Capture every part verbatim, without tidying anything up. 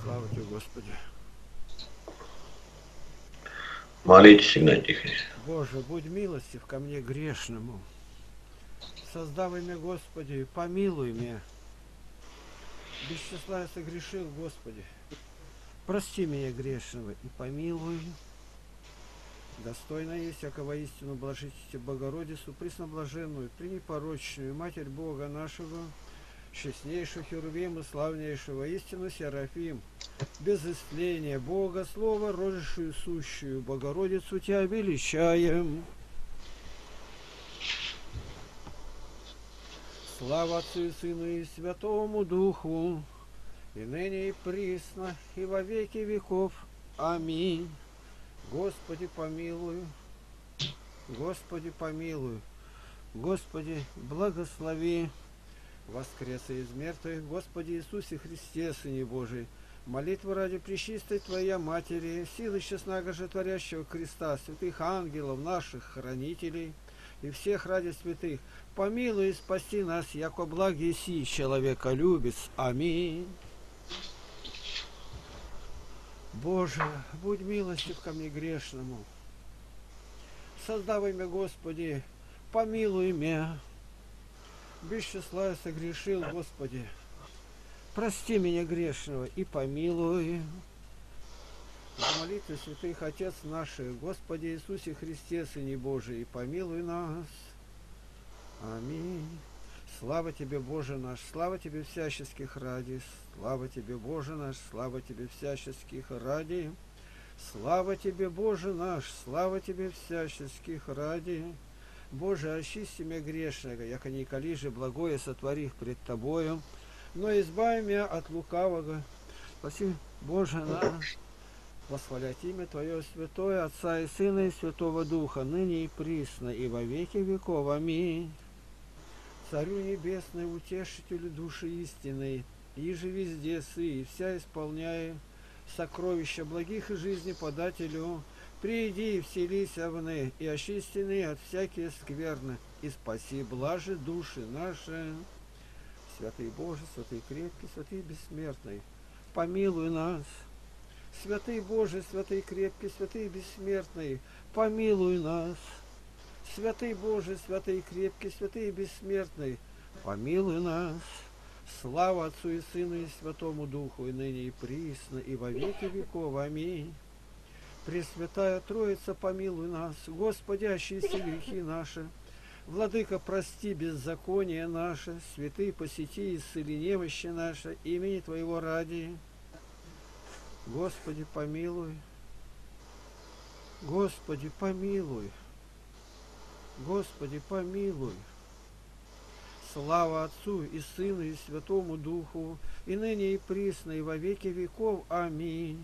Слава тебе, Господи. Молитесь, Игнатий Тихонович. Боже, будь милостив ко мне грешному. Создавай меня, Господи, помилуй меня. Без числа я согрешил, Господи. Прости меня грешного и помилуй. Достойно есть, всякого истину блажите Богородицу, пресноблаженную, пренепорочную, Матерь Бога нашего, честнейшую Херувим и славнейшего истину Серафим, без истления Бога, Слова, рожившую сущую Богородицу, Тебя величаем. Слава Отцу и Сыну и Святому Духу, и ныне и присно, и во веки веков. Аминь. Господи, помилуй, Господи, помилуй, Господи, благослови, воскреса из мертвых, Господи Иисусе Христе, Сыне Божий, молитва ради пречистой Твоя Матери, силы честного творящего креста, святых ангелов наших хранителей и всех ради святых, помилуй и спаси нас, яко благ еси, человеколюбец. Аминь. Боже, будь милостив ко мне грешному. Создавай меня, Господи, помилуй меня. Без числа я согрешил, Господи. Прости меня грешного и помилуй. За молитвы святых Отец наших, Господи Иисусе Христе, Сыне Божий, и помилуй нас. Аминь. Слава Тебе, Боже наш, слава Тебе всяческих ради, слава Тебе, Боже наш, слава Тебе всяческих ради, слава Тебе, Боже наш, слава Тебе всяческих ради. Боже, очисти меня грешного, яко николи же благое сотворих пред Тобою, но избави меня от лукавого. Спаси, Боже наш, восхвалять имя Твое святое, Отца и Сына и Святого Духа, ныне и присно, и во веки веков. Аминь. Царю небесный, утешителю души истинной, и же везде сы, и вся исполняя сокровища благих и жизни подателю, приди и вселись овны, и очистены от всякие скверны, и спаси блажи души наши. Святый Боже, святый крепкий, святый бессмертный, помилуй нас. Святый Боже, святый крепкий, святый бессмертный, помилуй нас. Святый Боже, святый крепкий, святый бессмертный, помилуй нас. Слава Отцу и Сыну и Святому Духу, и ныне и присно, и во веки веков. Аминь. Пресвятая Троица, помилуй нас. Господи, очисти грехи наши. Владыка, прости беззаконие наше. Святый, посети, исцели немощи наши, имени Твоего ради. Господи, помилуй. Господи, помилуй. Господи, помилуй. Слава Отцу и Сыну и Святому Духу, и ныне и присно, и во веки веков. Аминь.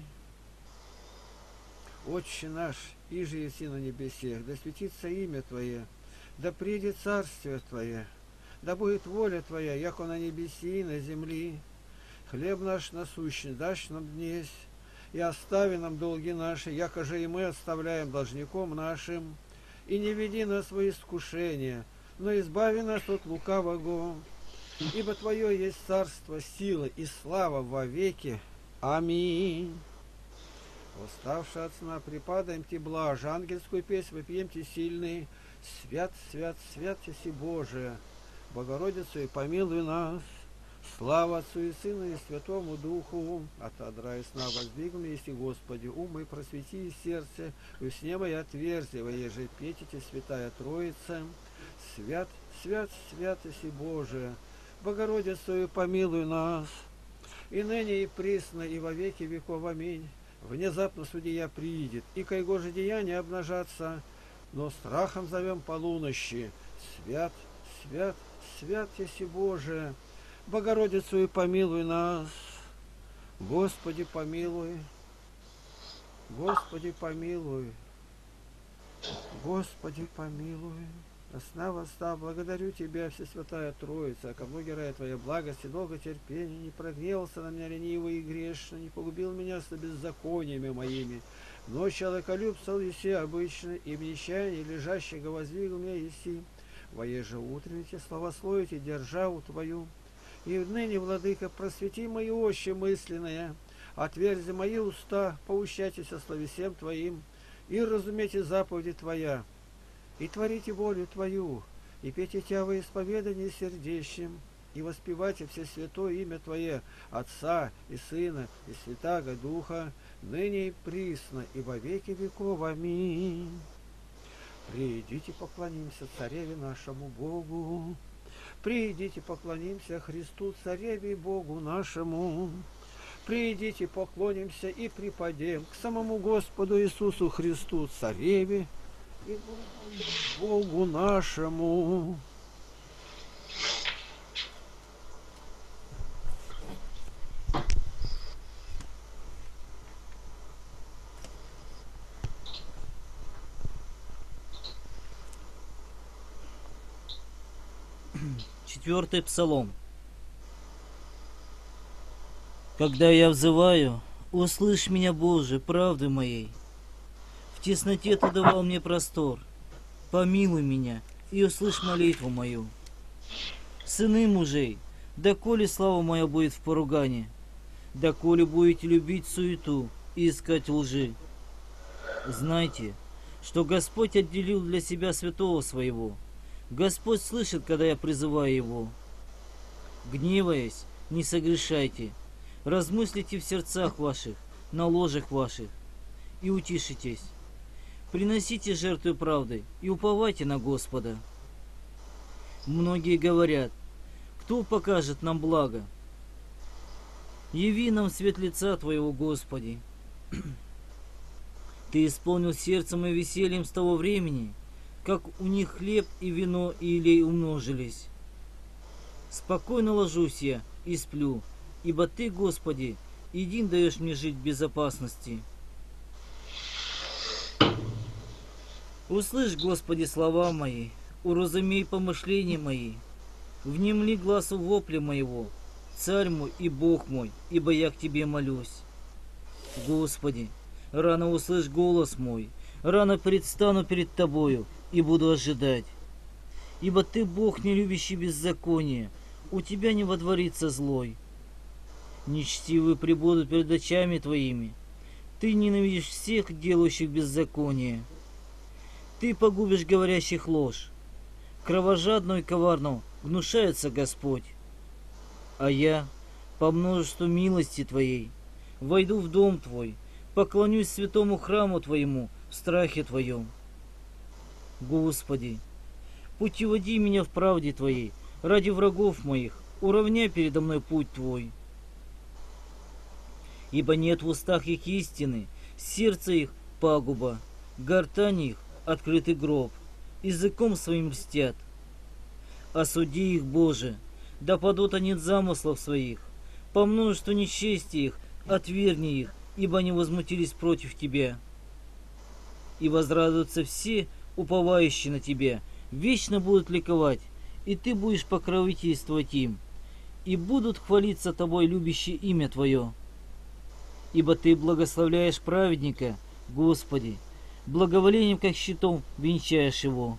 Отче наш, иже еси на небесех, да светится имя Твое, да придет царствие Твое, да будет воля Твоя, яко на небеси и на земли. Хлеб наш насущный дашь нам днесь, и остави нам долги наши, яко же и мы оставляем должником нашим. И не веди нас во искушение, но избави нас от лукавого. Ибо Твое есть царство, сила и слава во веки. Аминь. Восставши от сна, припадаем Ти блажь, ангельскую песнь вопьем Ти сильный. Свят, свят, свят Ти Боже, Богородицу и помилуй нас. Слава Отцу и Сыну и Святому Духу, от одра и сна воздвигну, если Господи, ум мой просвети и сердце, и в сне мои отверзия, воеже петите, Святая Троица, свят, свят, свят Иси Боже, Богородицу и помилуй нас, и ныне и присно, и во веки веков. Аминь. Внезапно судья приидет, и кайго же деяния обнажатся, но страхом зовем полунощи, свят, свят, свят Иси Боже, Богородицу и помилуй нас. Господи, помилуй. Господи, помилуй. Господи, помилуй. Сна восстав, благодарю Тебя, Всесвятая Троица, ко многие рая Твоя благости, долго терпения, не прогневался на меня ленивый и грешно, не погубил меня с беззакониями моими. Но человеколюбцел еси обычно, и в нечаянии лежащего воздвигл меня еси. Воеже утренните, славословите державу Твою. И ныне, Владыка, просвети мои очи мысленные, Отверзи мои уста, поучайтесь о слове всем Твоим, и разумейте заповеди Твоя, и творите волю Твою, и пейте Тя во исповедании сердечным, и воспевайте все святое имя Твое, Отца и Сына и Святаго Духа, ныне и присно, и во веки веков. Аминь. Придите, поклонимся Цареве нашему Богу. Придите, поклонимся Христу, Цареве и Богу нашему. Придите, поклонимся и припадем к самому Господу Иисусу Христу, Цареве и Богу нашему. Четвертый псалом. Когда я взываю, услышь меня, Боже, правды моей. В тесноте Ты давал мне простор. Помилуй меня и услышь молитву мою. Сыны мужей, доколе слава моя будет в поругане, доколе будете любить суету и искать лжи. Знайте, что Господь отделил для себя святого своего. Господь слышит, когда я призываю Его. Гневаясь, не согрешайте, размыслите в сердцах ваших, на ложах ваших, и утишитесь. Приносите жертву правды и уповайте на Господа. Многие говорят: кто покажет нам благо? Яви нам свет лица Твоего, Господи. Ты исполнил сердцем и весельем с того времени, как у них хлеб и вино и илей умножились. Спокойно ложусь я и сплю, ибо Ты, Господи, един даешь мне жить в безопасности. Услышь, Господи, слова мои, уразумей помышления мои, внемли глазу вопля моего, Царь мой и Бог мой, ибо я к Тебе молюсь. Господи, рано услышь голос мой, рано предстану перед Тобою и буду ожидать. Ибо Ты Бог, не любящий беззаконие, у Тебя не водворится злой. Нечтивые пребудут перед очами Твоими. Ты ненавидишь всех, делающих беззаконие. Ты погубишь говорящих ложь. Кровожадного и коварного гнушается Господь. А я, по множеству милости Твоей, войду в дом Твой, поклонюсь святому храму Твоему в страхе Твоем. Господи, путеводи меня в правде Твоей, ради врагов моих, уравняй передо мной путь Твой. Ибо нет в устах их истины, сердце их пагуба, гортань их открытый гроб, языком своим льстят. Осуди их, Боже, да падут они от замыслов своих, по множеству нечестия их отвергни их, ибо они возмутились против Тебя. И возрадуются все, уповающие на Тебя, вечно будут ликовать, и Ты будешь покровительствовать им, и будут хвалиться Тобой любящие имя Твое. Ибо Ты благословляешь праведника, Господи, благоволением, как щитом, венчаешь его.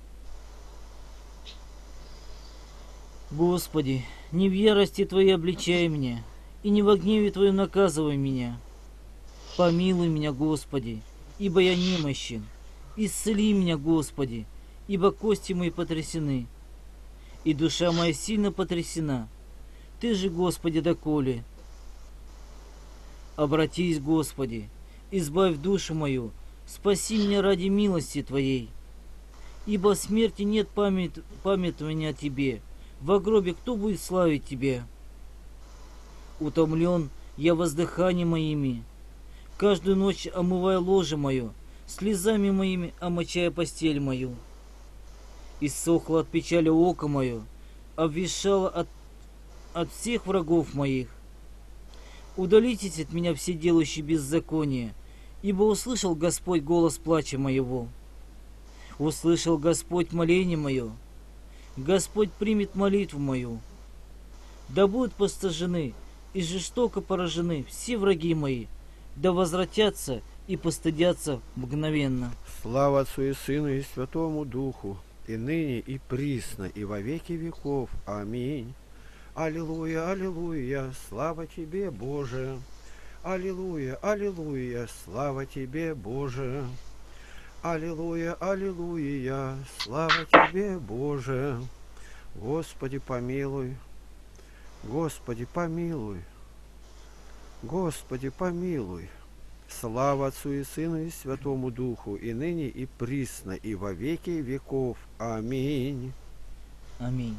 Господи, не в ярости Твоей обличай меня, и не во гневе Твоем наказывай меня. Помилуй меня, Господи, ибо я немощен. Исцели меня, Господи, ибо кости мои потрясены, и душа моя сильно потрясена. Ты же, Господи, доколе? Обратись, Господи, избавь душу мою, спаси меня ради милости Твоей. Ибо в смерти нет памят... памятования о Тебе, во гробе кто будет славить Тебя? Утомлен я воздыханием моими, каждую ночь омывая ложе мое, слезами моими омочая постель мою. Иссохло от печали око мое, обвешало от, от всех врагов моих. Удалитесь от меня все делающие беззаконие, ибо услышал Господь голос плача моего. Услышал Господь моление мое. Господь примет молитву мою. Да будут постажены и жестоко поражены все враги мои, да возвратятся и постыдятся мгновенно. Слава Отцу и Сыну и Святому Духу, и ныне, и присно, и во веки веков. Аминь. Аллилуйя, аллилуйя, слава Тебе, Боже. Аллилуйя, аллилуйя, слава тебе, Боже. Аллилуйя, аллилуйя, слава тебе, Боже. Господи, помилуй, Господи, помилуй, Господи, помилуй. Слава Отцу и Сыну и Святому Духу, и ныне, и присно, и во веки веков. Аминь. Аминь.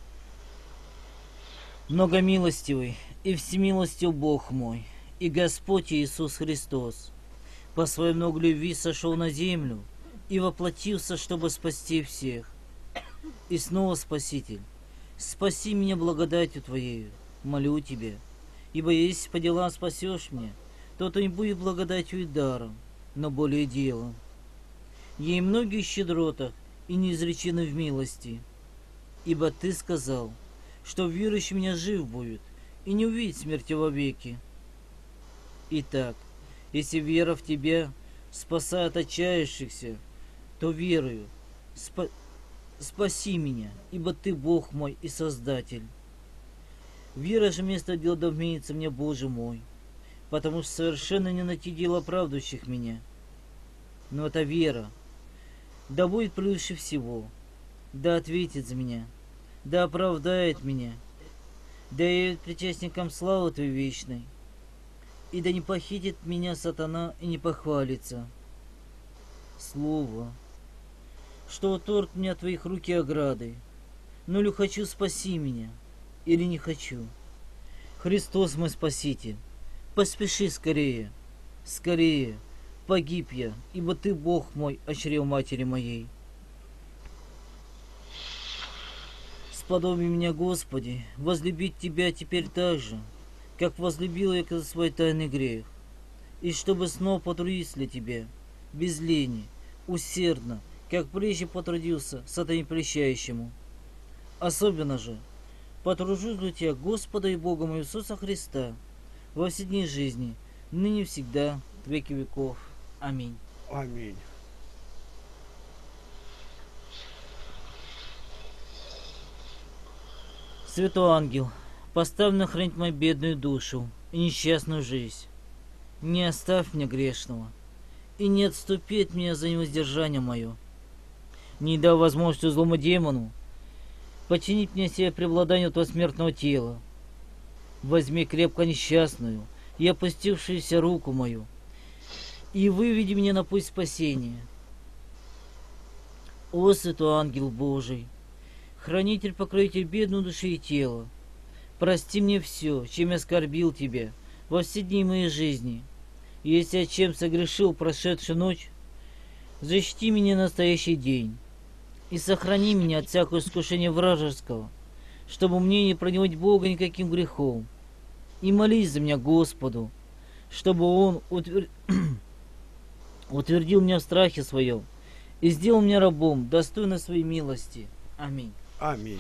Многомилостивый и всемилостив Бог мой, и Господь Иисус Христос, по своей много любви сошел на землю и воплотился, чтобы спасти всех. И снова, Спаситель, спаси меня благодатью Твоею, молю Тебя, ибо если по делам спасешь меня, то то не будет благодатью и даром, но более делом. Ей многие щедротах и неизречены в милости, ибо Ты сказал, что верующий меня жив будет и не увидит смерти вовеки. Итак, если вера в Тебя спасает отчаявшихся, то верую, спа спаси меня, ибо Ты Бог мой и Создатель. Вера же вместо дел да вменится мне, Боже мой, потому что совершенно не найти дел оправдывающих меня. Но эта вера да будет превыше всего, да ответит за меня, да оправдает меня, да явит причастникам славы Твоей вечной, и да не похитит меня сатана и не похвалится. Слово, что уторг мне от Твоих руки ограды, ну ли хочу, спаси меня, или не хочу. Христос мой Спаситель, поспеши скорее, скорее, погиб я, ибо Ты, Бог мой, очрев матери моей. Сподоби меня, Господи, возлюбить Тебя теперь так же, как возлюбил я за свой тайный грех, и чтобы снова потрудиться для Тебя, без лени, усердно, как прежде потрудился сатане прельщающему. Особенно же потружусь для Тебя, Господа и Бога моего Иисуса Христа, во все дни жизни, ныне и всегда, в веки веков. Аминь. Аминь. Святой ангел, поставь хранить мою бедную душу и несчастную жизнь. Не оставь меня грешного, и не отступи от меня за невоздержание мое. Не дай возможности злому демону подчинить мне себе преобладанию этого смертного тела. Возьми крепко несчастную и опустившуюся руку мою, и выведи меня на путь спасения. О, святой ангел Божий, хранитель, покровитель бедной души и тела, прости мне все, чем я оскорбил Тебя во все дни моей жизни. И если я чем согрешил прошедшую ночь, защити меня на настоящий день и сохрани меня от всякого искушения вражеского, чтобы мне не пронимать Бога никаким грехом. И молись за меня Господу, чтобы Он утвер... утвердил меня в страхе своем и сделал меня рабом, достойно своей милости. Аминь. Аминь.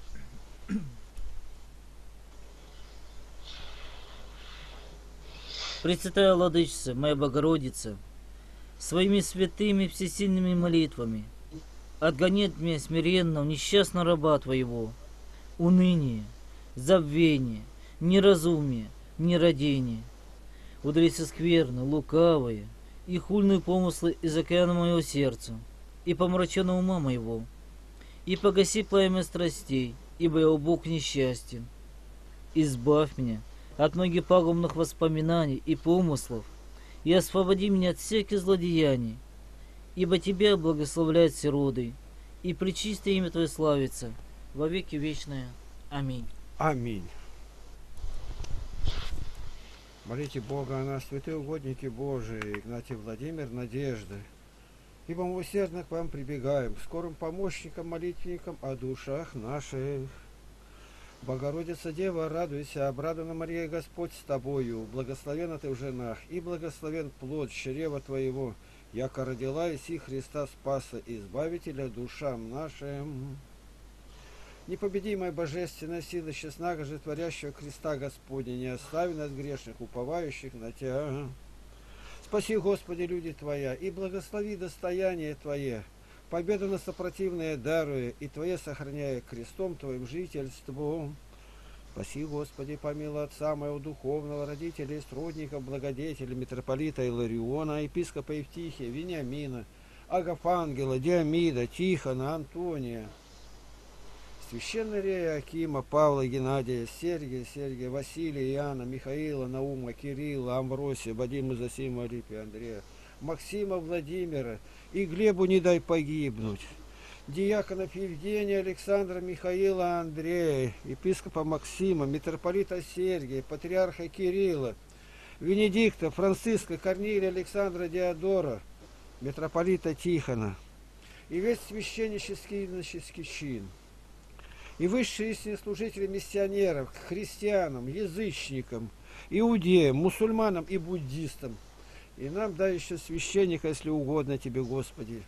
Пресвятая Владычица, моя Богородица, своими святыми всесильными молитвами отгони от меня смиренного несчастного раба Твоего, уныние, забвение, неразумие, нерадение, удалится скверно, лукавые и хульные помыслы из океана моего сердца и помраченного ума моего, и погаси пламя страстей, ибо я убог несчастен. Избавь меня от многих пагубных воспоминаний и помыслов, и освободи меня от всяких злодеяний, ибо Тебя благословляют все роды, и пречистое имя Твое славится во веки вечное. Аминь. Аминь. Молите Бога о нас, святые угодники Божии, Игнатий Владимир, Надежды. Ибо мы усердно к вам прибегаем, скорым помощникам, молитвенникам о душах наших. Богородица Дева, радуйся, обрадована Мария, Господь с тобою, благословена ты в женах, и благословен плод чрева твоего, яко родила иси Христа Спаса, избавителя душам нашим. Непобедимая божественная сила, честнаго же творящего креста Господня, не остави нас грешных, уповающих на Тебя. Спаси, Господи, люди Твоя, и благослови достояние Твое, победу на сопротивное даруя, и Твое сохраняя крестом Твоим жительством. Спаси, Господи, помилуй отца моего духовного, родителей, сродников, благодетелей, митрополита Илариона, епископа Евтихия, Вениамина, Агафангела, Диамида, Тихона, Антония, священнорея Акима, Павла, Геннадия, Сергия, Сергия, Василия, Иоанна, Михаила, Наума, Кирилла, Амвросия, Вадима, Зосима, Алипия, Андрея, Максима, Владимира, и Глебу не дай погибнуть. Диаконов Евгения, Александра, Михаила, Андрея, епископа Максима, митрополита Сергия, патриарха Кирилла, Венедикта, Франциска, Корнилия, Александра, Диодора, митрополита Тихона, и весь священнический и иноческий чин, и высшие истинные служители миссионеров, к христианам, язычникам, иудеям, мусульманам и буддистам, и нам дай еще священника, если угодно тебе, Господи.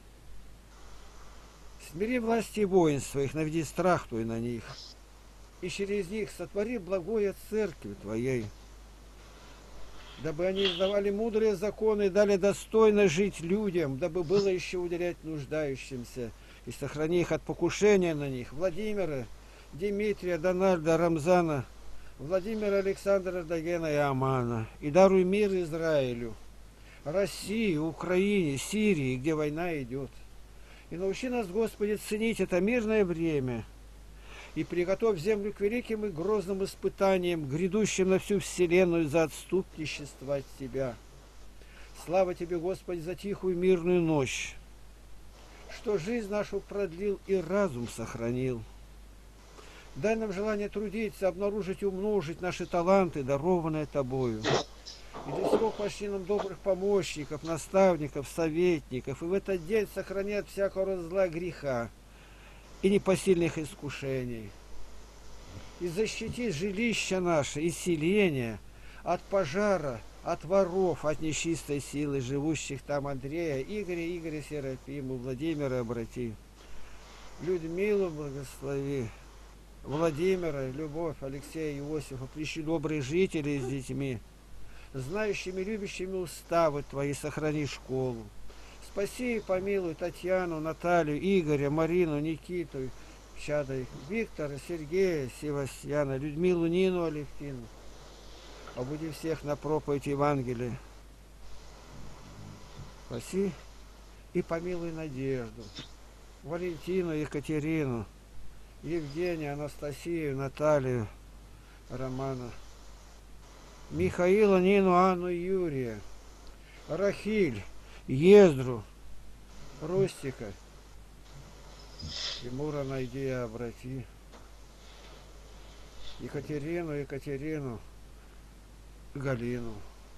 Смири власти и воинств своих, наведи страх Твой на них, и через них сотвори благое церкви Твоей, дабы они издавали мудрые законы и дали достойно жить людям, дабы было еще уделять нуждающимся, и сохрани их от покушения на них. Владимира, Дмитрия, Дональда, Рамзана, Владимира, Александра, Дагена и Амана, и даруй мир Израилю, России, Украине, Сирии, где война идет. И научи нас, Господи, ценить это мирное время, и приготовь землю к великим и грозным испытаниям, грядущим на всю вселенную за отступничество от Тебя. Слава Тебе, Господи, за тихую мирную ночь, что жизнь нашу продлил и разум сохранил. Дай нам желание трудиться, обнаружить и умножить наши таланты, дарованные Тобою. И для всего пошли нам добрых помощников, наставников, советников, и в этот день сохрани от всякого зла, греха и непосильных искушений. И защити жилища наши и селения от пожара, от воров, от нечистой силы, живущих там Андрея, Игоря, Игоря Серафиму, Владимира обрати, Людмилу благослови, Владимира, Любовь, Алексея, Иосифа, прищи добрые жители с детьми, знающими, любящими уставы Твои, сохрани школу. Спаси и помилуй Татьяну, Наталью, Игоря, Марину, Никиту, Чадой, Виктора, Сергея, Севастьяна, Людмилу, Нину, Алевтину. Обуди всех на проповедь Евангелия. Спаси и помилуй Надежду, Валентину, Екатерину, Евгения, Анастасию, Наталью, Романа, Михаила, Нину, Анну, Юрия, Рахиль, Ездру, Рустика, Тимура найди и обрати, Екатерину, Екатерину, Галину.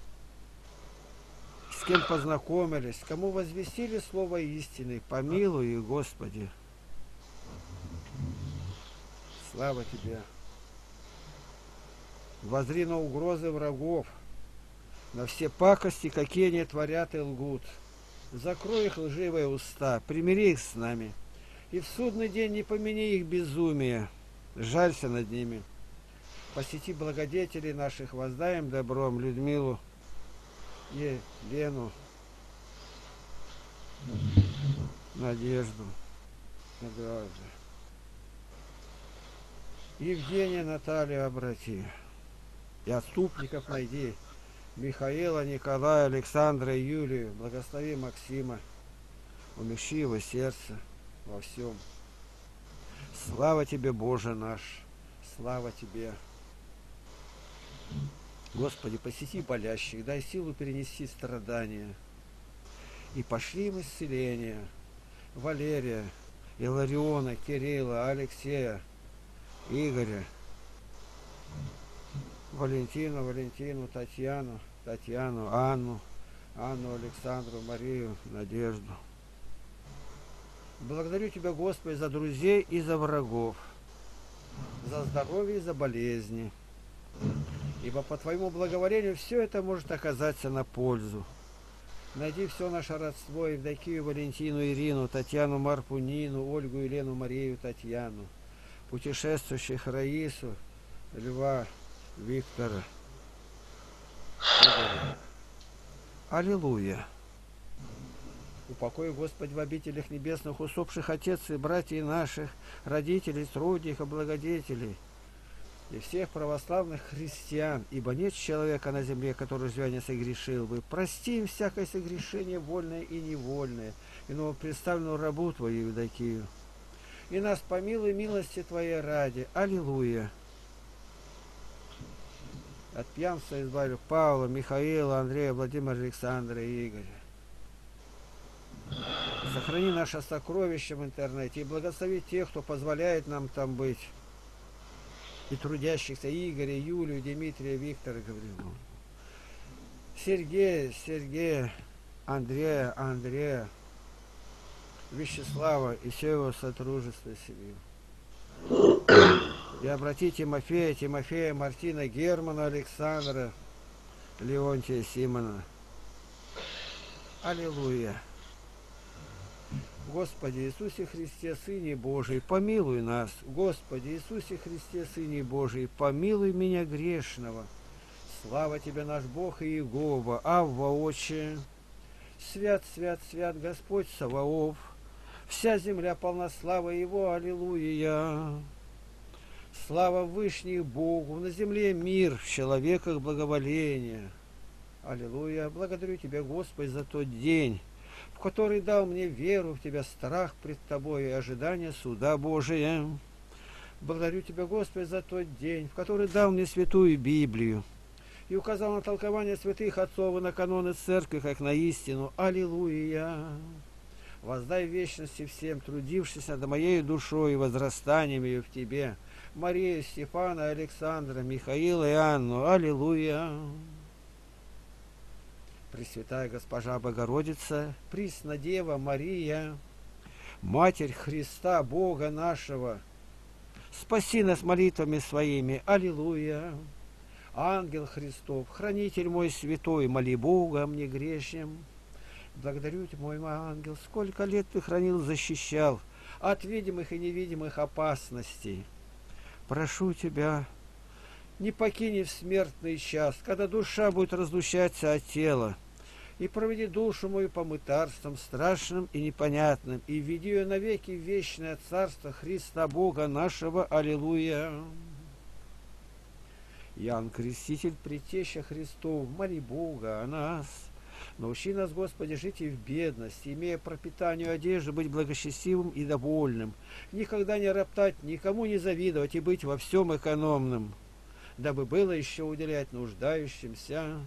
С кем познакомились, кому возвестили слово истины, помилуй их, Господи. Слава Тебе. Воззри на угрозы врагов, на все пакости, какие они творят и лгут. Закрой их лживые уста, примири их с нами, и в судный день не помяни их безумие, жалься над ними. Посети благодетелей наших, воздаем добром Людмилу, Елену, Надежду, Надежду, Евгения, Наталью обрати. И отступников найди, Михаила, Николая, Александра и Юлию, благослови Максима, умещи его сердце во всем. Слава Тебе, Боже наш, слава Тебе. Господи, посети болящих, дай силу перенести страдания. И пошли им исцеление Валерия, Илариона, Кирилла, Алексея, Игоря, Валентину, Валентину, Татьяну, Татьяну, Анну, Анну, Александру, Марию, Надежду. Благодарю Тебя, Господи, за друзей и за врагов, за здоровье и за болезни. Ибо по Твоему благоволению все это может оказаться на пользу. Найди все наше родство: Евдокию, Валентину, Ирину, Татьяну, Марфу, Нину, Ольгу, Елену, Марию, Татьяну, путешествующих Раису, Льва, Виктора. Аллилуйя. Упокой, Господь, в обителях небесных усопших отец и братьев наших, родителей, сродников, благодетелей, и всех православных христиан, ибо нет человека на земле, который живя не согрешил бы. Прости им всякое согрешение, вольное и невольное, и новопредставленную рабу Твою Евдокию. И нас помилуй милости Твоей ради. Аллилуйя. От пьянства избави Павла, Михаила, Андрея, Владимира, Александра и Игоря. Сохрани наше сокровище в интернете и благослови тех, кто позволяет нам там быть. И трудящихся Игоря, Юлию, Дмитрия, Виктора, Гаврилова. Сергея, Сергея, Андрея, Андрея, Вячеслава и все его сотрудничество семью. И обрати Тимофея, Тимофея, Мартина, Германа, Александра, Леонтия, Симона. Аллилуйя. Господи Иисусе Христе, Сыне Божий, помилуй нас. Господи Иисусе Христе, Сыне Божий, помилуй меня грешного. Слава Тебе, наш Бог и Иегова, Авва, Отче. Свят, свят, свят Господь Саваоф. Вся земля полна славы Его, аллилуйя. Слава Вышних Богу, на земле мир, в человеках благоволение. Аллилуйя. Благодарю Тебя, Господь, за тот день, в который дал мне веру в Тебя, страх пред Тобой и ожидание суда Божия. Благодарю Тебя, Господь, за тот день, в который дал мне святую Библию и указал на толкование святых отцов и на каноны церкви, как на истину. Аллилуйя! Воздай в вечности всем, трудившись над моей душой и возрастанием ее в Тебе, Марию, Стефана, Александра, Михаила и Анну. Аллилуйя! Пресвятая Госпожа Богородица, Преснодева Мария, Матерь Христа, Бога нашего, спаси нас молитвами своими. Аллилуйя! Ангел Христов, хранитель мой святой, моли Бога мне грешным. Благодарю Тебя, мой ангел, сколько лет Ты хранил, защищал от видимых и невидимых опасностей. Прошу Тебя, не покини в смертный час, когда душа будет разлучаться от тела, и проведи душу мою по мытарствам страшным и непонятным, и введи ее навеки в вечное царство Христа Бога нашего. Аллилуйя! Иоанн Креститель, Предтеча Христов, моли Бога о нас. Научи нас, Господи, жить и в бедности, имея пропитанию одежды, быть благочестивым и довольным, никогда не роптать, никому не завидовать и быть во всем экономным, дабы было еще уделять нуждающимся.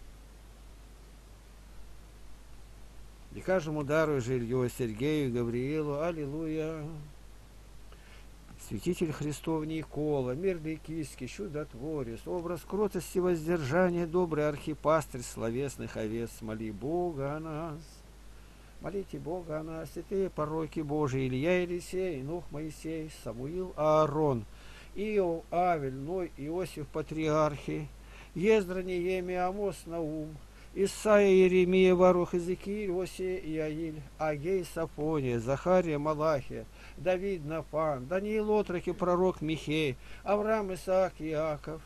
И каждому даруй жилье Сергею, Гавриилу. Аллилуйя! Святитель Христов Никола, мирный киский, чудотворец, образ кротости, воздержания, добрый архипастырь словесных овец, моли Бога о нас. Молите Бога о нас, святые пророки Божии, Илья, Елисей, Нух, Моисей, Самуил, Аарон, Иов, Авель, Ной, Иосиф, патриархи, Ездра, Неемия, Амос, Наум, Исаия, Иеремия, Варух, Иезекииль, Осия, Иаиль, Агей, Сафония, Захария, Малахия, Давид, Нафан, Даниил, Отроки, пророк Михей, Авраам, Исаак, Иаков.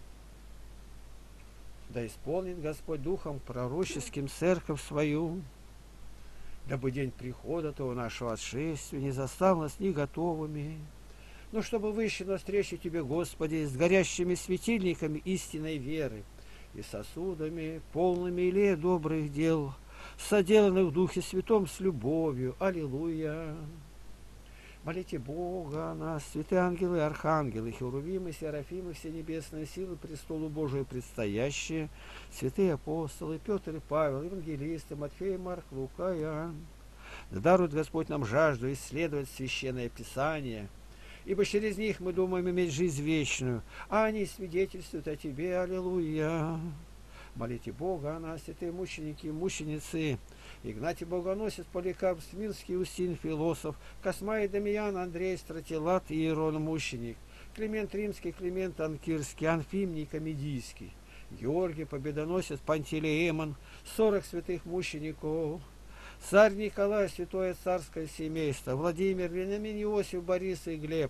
Да исполнит Господь Духом пророческим церковь свою, дабы день прихода того нашего отшествия не застал нас не готовыми, но чтобы выйти навстречу Тебе, Господи, с горящими светильниками истинной веры и сосудами, полными илея добрых дел, соделанных в Духе Святом с любовью. Аллилуйя! Молите Бога о нас, святые ангелы и архангелы, херувимы, серафимы, все небесные силы, престолу Божию предстоящие, святые апостолы, Петр и Павел, евангелисты, Матфей, Марк, Лука и Иоанн. Да дарует Господь нам жажду исследовать Священное Писание, ибо через них мы думаем иметь жизнь вечную, а они свидетельствуют о Тебе. Аллилуйя! Молите Бога о нас, святые мученики и мученицы, Игнатий Богоносец, Поликарп, Смирский, Устин, Философ, Космай, Дамиян, Андрей, Стратилат и Иерон Мученик, Климент Римский, Климент Анкирский, Анфим Никомедийский, Георгий Победоносец, Пантелеимон, сорок святых мучеников, царь Николай, святое царское семейство, Владимир, Вениамин, Иосиф, Борис и Глеб.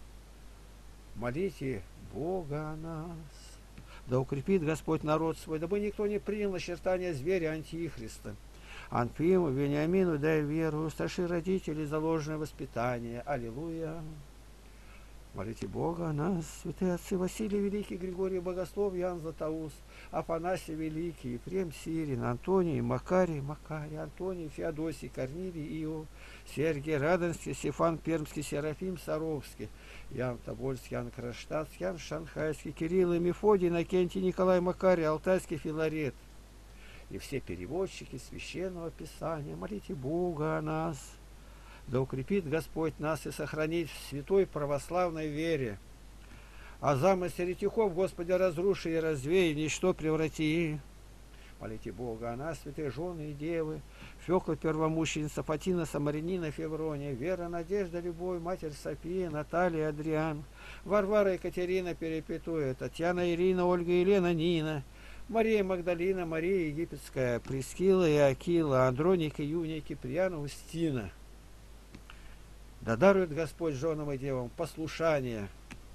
Молите Бога о нас. Да укрепит Господь народ свой, дабы никто не принял начертания зверя Антихриста. Анфиму, Вениамину дай веру, страши родителей за ложное воспитание. Аллилуйя! Молите Бога о нас, святые отцы Василий Великий, Григорий Богослов, Ян Златоуст, Афанасий Великий, Ефрем Сирин, Антоний, Макарий, Макарий, Антоний, Феодосий, Корнилий, Иов, Сергий Радонский, Стефан Пермский, Серафим Саровский, Ян Тобольский, Ян Кронштадтский, Ян Шанхайский, Кирилл и Мефодий, Иннокентий, Николай, Макарий, Алтайский, Филарет. И все переводчики Священного Писания, молите Бога о нас. Да укрепит Господь нас и сохранит в святой православной вере. А замысел еретиков, Господи, разруши и развей, ничто преврати. Молите Бога о нас, святые жены и девы, Фёкла Первомученица, Фатина Самарянина, Феврония, Вера, Надежда, Любовь, Матерь София, Наталья, Адриан, Варвара, Екатерина, Перепетуя, Татьяна, Ирина, Ольга, Елена, Нина, Мария Магдалина, Мария Египетская, Прескила и Акила, Андроника, Юния, Киприана, Устина. Да дарует Господь женам и девам послушание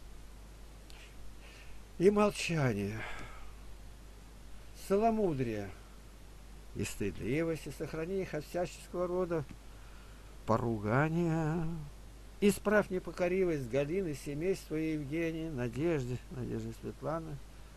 и молчание, целомудрие и стыдливость, и сохрани их от всяческого рода поругания. Исправь непокоривость Галины, семейства Евгении, Надежды, Надежды Светланы,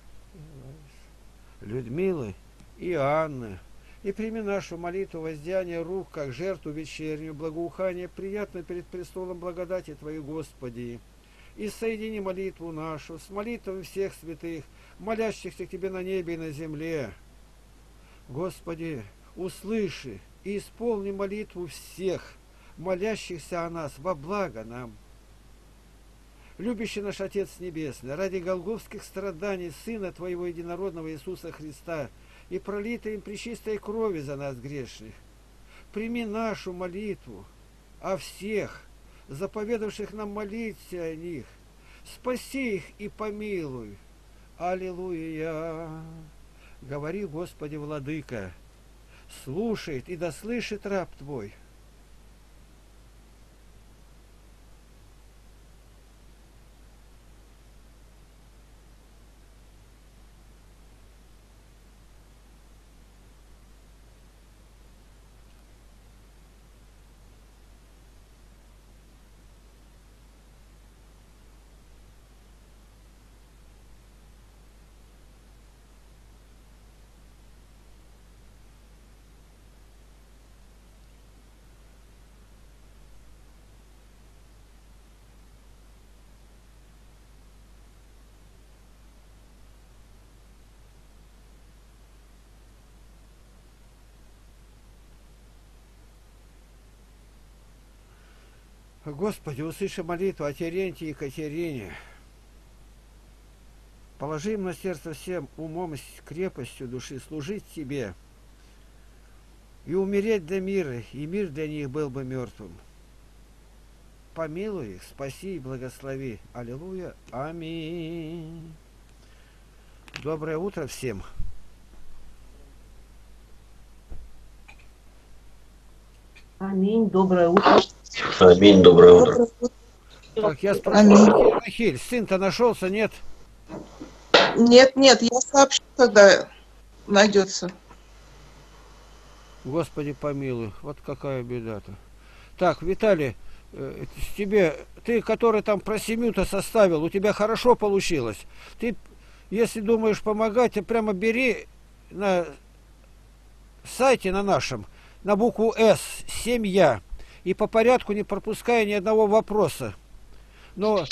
Людмилы и Анны. И прими нашу молитву воздеяния рук, как жертву вечернюю, благоухание, приятно перед престолом благодати Твоей, Господи. И соедини молитву нашу с молитвами всех святых, молящихся к Тебе на небе и на земле. Господи, услыши и исполни молитву всех, молящихся о нас во благо нам. Любящий наш Отец Небесный, ради голгофских страданий Сына Твоего Единородного Иисуса Христа, и пролитой им пречистой крови за нас грешных, прими нашу молитву о всех, заповедавших нам молиться о них, спаси их и помилуй. Аллилуйя! Говори, Господи, Владыка, слушает и дослышит раб Твой. Господи, услыши молитву о Терентии и Екатерине. Положи им на сердце всем умом и крепостью души служить Тебе и умереть для мира, и мир для них был бы мертвым. Помилуй их, спаси и благослови. Аллилуйя. Аминь. Доброе утро всем. Аминь. Доброе утро. Аминь, доброе утро. Так, я спрашиваю, Рахиль, сын-то нашелся, нет? Нет, нет, я сообщу, когда найдется. Господи помилуй, вот какая беда-то. Так, Виталий, э, тебе, ты, который там про семью-то составил, у тебя хорошо получилось. Ты, если думаешь помогать, ты прямо бери на сайте на нашем, на букву «С», «Семья», и по порядку не пропуская ни одного вопроса. Но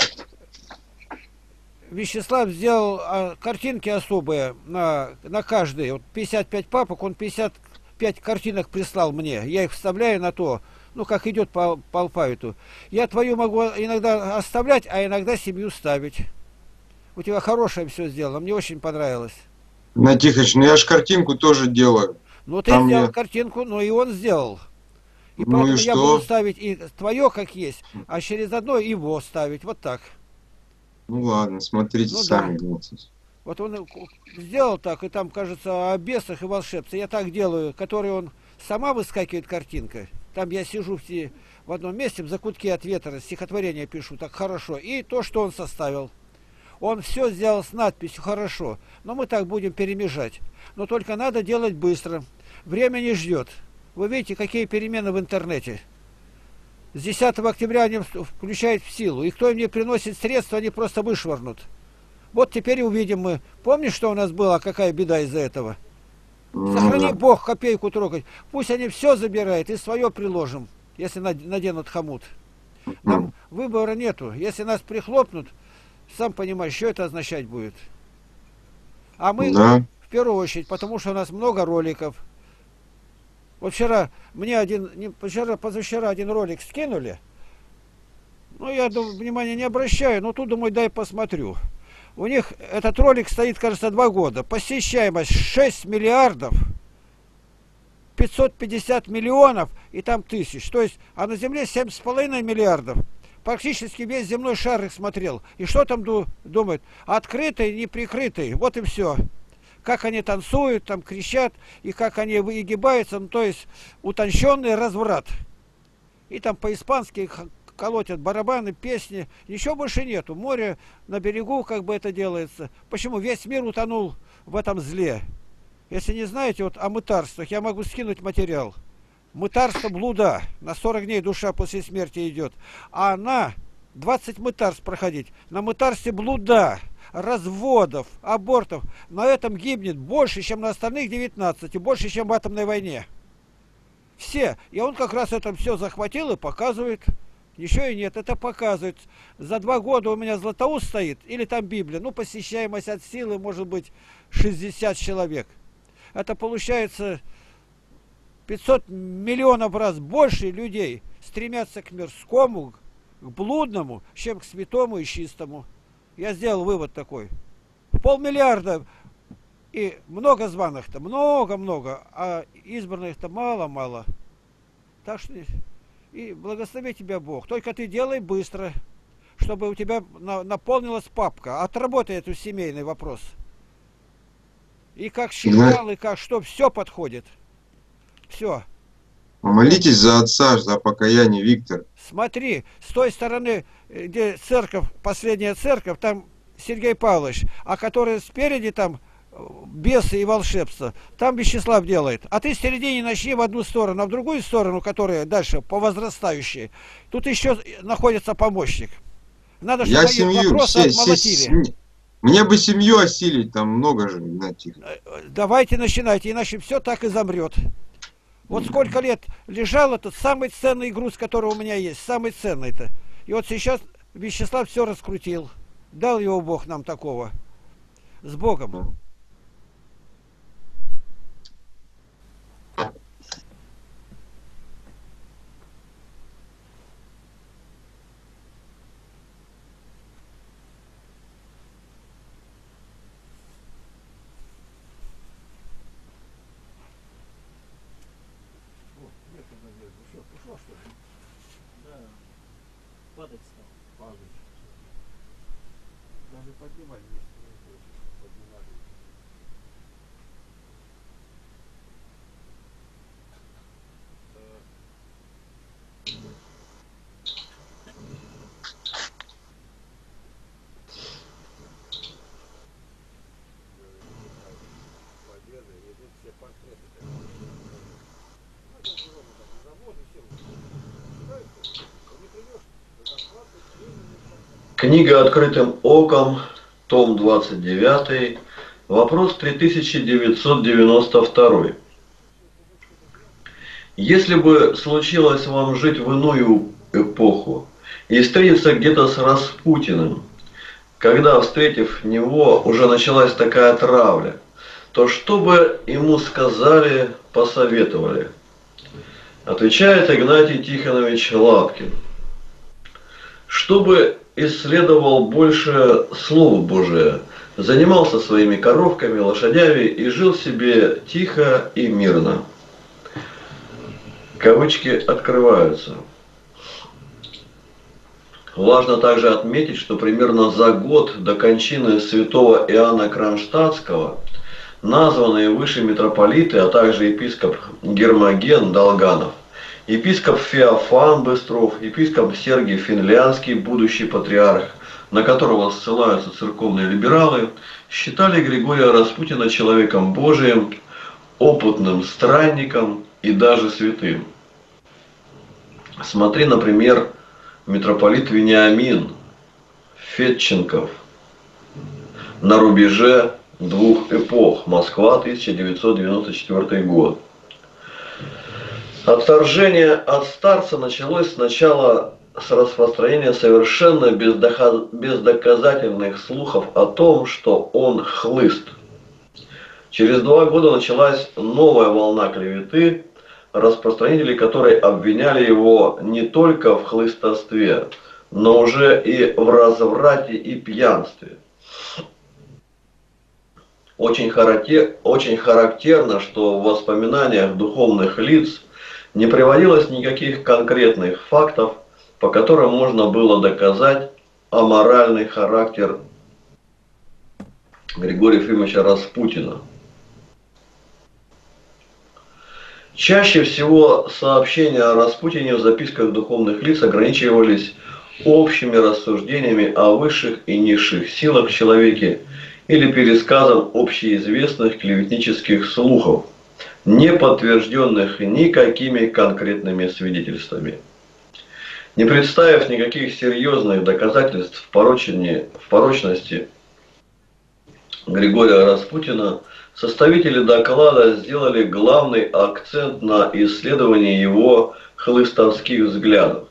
Вячеслав сделал а, картинки особые на, на каждый. Вот пятьдесят пять папок, он пятьдесят пять картинок прислал мне. Я их вставляю на то, ну, как идет по, по алфавиту. Я твою могу иногда оставлять, а иногда семью ставить. У тебя хорошее все сделано, мне очень понравилось. На Тихоч, ну я ж картинку тоже делаю. Ну, ты Там сделал я... картинку, но и он сделал. И ну поэтому и я что? буду ставить и твое, как есть, а через одно его ставить. Вот так. Ну ладно, смотрите Ну, сами. да. Вот. Вот он сделал так, и там, кажется, о бесах и волшебце. Я так делаю, который он сама выскакивает картинка. Там я сижу в, те, в одном месте, в закутке от ветра, стихотворение пишу так хорошо. И то, что он составил. Он все сделал с надписью хорошо. Но мы так будем перемежать. Но только надо делать быстро. Время не ждет. Вы видите, какие перемены в интернете. С десятого октября они включают в силу. И кто им не приносит средства, они просто вышвырнут. Вот теперь и увидим мы. Помнишь, что у нас была, какая беда из-за этого? Ну, Сохрани да. Бог копейку трогать. Пусть они все забирают и свое приложим, если наденут хомут. Нам выбора нету. Если нас прихлопнут, сам понимаешь, что это означать будет. А мы, Да. в первую очередь, потому что у нас много роликов. Вот вчера мне один, не, вчера, позавчера один ролик скинули. Ну, я думаю, внимания не обращаю, но тут, думаю, дай посмотрю. У них этот ролик стоит, кажется, два года. Посещаемость шесть миллиардов, пятьсот пятьдесят миллионов и там тысяч. То есть, а на Земле семь с половиной миллиардов. Практически весь земной шар их смотрел. И что там думают? Открытый, неприкрытый. Вот и все. Как они танцуют, там кричат, и как они выгибаются, ну, то есть утонченный разврат. И там по-испански колотят барабаны, песни. Ничего больше нету. Море на берегу, как бы это делается. Почему? Весь мир утонул в этом зле. Если не знаете, вот о мытарствах, я могу скинуть материал. Мытарство блуда. На сорок дней душа после смерти идет. А она двадцать мытарств проходить. На мытарстве блуда, разводов, абортов. На этом гибнет больше, чем на остальных девятнадцати. Больше, чем в атомной войне. Все. И он как раз это все захватил и показывает. Еще и нет. Это показывает. За два года у меня Златоуст стоит. Или там Библия. Ну, посещаемость от силы может быть шестьдесят человек. Это получается пятьсот миллионов раз больше людей стремятся к мирскому, к блудному, чем к святому и чистому. Я сделал вывод такой. Полмиллиарда и много званых-то, много-много, а избранных-то мало-мало. Так что и благослови тебя Бог. Только ты делай быстро, чтобы у тебя наполнилась папка. Отработай этот семейный вопрос. И как считал, и как что, все подходит. Все. Молитесь за отца, за покаяние, Виктор. Смотри, с той стороны, где церковь, последняя церковь, там Сергей Павлович, а который спереди там бесы и волшебство, там Вячеслав делает. А ты в середине начни в одну сторону, а в другую сторону, которая дальше по возрастающей, тут еще находится помощник. Надо, чтобы Я мои семью, вопросы все, отмолотили. все, мне бы семью осилить, там много же, знаете. Давайте начинайте, иначе все так и замрет. Вот сколько лет лежал этот самый ценный груз, который у меня есть, самый ценный-то. И вот сейчас Вячеслав все раскрутил. Дал его Бог нам такого. С Богом. Да, падать стал. Падать. Даже поднимать не поднимали. Победа, идут все портреты. Книга «Открытым оком», том двадцать девять, вопрос три тысячи девятьсот девяносто два. Если бы случилось вам жить в иную эпоху и встретиться где-то с Распутиным, когда, встретив него, уже началась такая травля, то что бы ему сказали, посоветовали? Отвечает Игнатий Тихонович Лапкин. Чтобы исследовал больше Слово Божие, занимался своими коровками, лошадями и жил себе тихо и мирно. Кавычки открываются. Важно также отметить, что примерно за год до кончины святого Иоанна Кронштадтского названные выше митрополиты, а также епископ Гермоген Долганов, епископ Феофан Быстров, епископ Сергий Финляндский, будущий патриарх, на которого ссылаются церковные либералы, считали Григория Распутина человеком Божиим, опытным странником и даже святым. Смотри, например, митрополит Вениамин Федченков на рубеже двух эпох. Москва, тысяча девятьсот девяносто четвёртый год. Отторжение от старца началось сначала с распространения совершенно бездоказательных слухов о том, что он хлыст. Через два года началась новая волна клеветы, распространители которой обвиняли его не только в хлыстовстве, но уже и в разврате и пьянстве. Очень характерно, что в воспоминаниях духовных лиц не приводилось никаких конкретных фактов, по которым можно было доказать аморальный характер Григория Ефимовича Распутина. Чаще всего сообщения о Распутине в записках духовных лиц ограничивались общими рассуждениями о высших и низших силах в человеке или пересказом общеизвестных клеветнических слухов, не подтвержденных никакими конкретными свидетельствами. Не представив никаких серьезных доказательств в, порочении, в порочности Григория Распутина, составители доклада сделали главный акцент на исследовании его хлыстовских взглядов.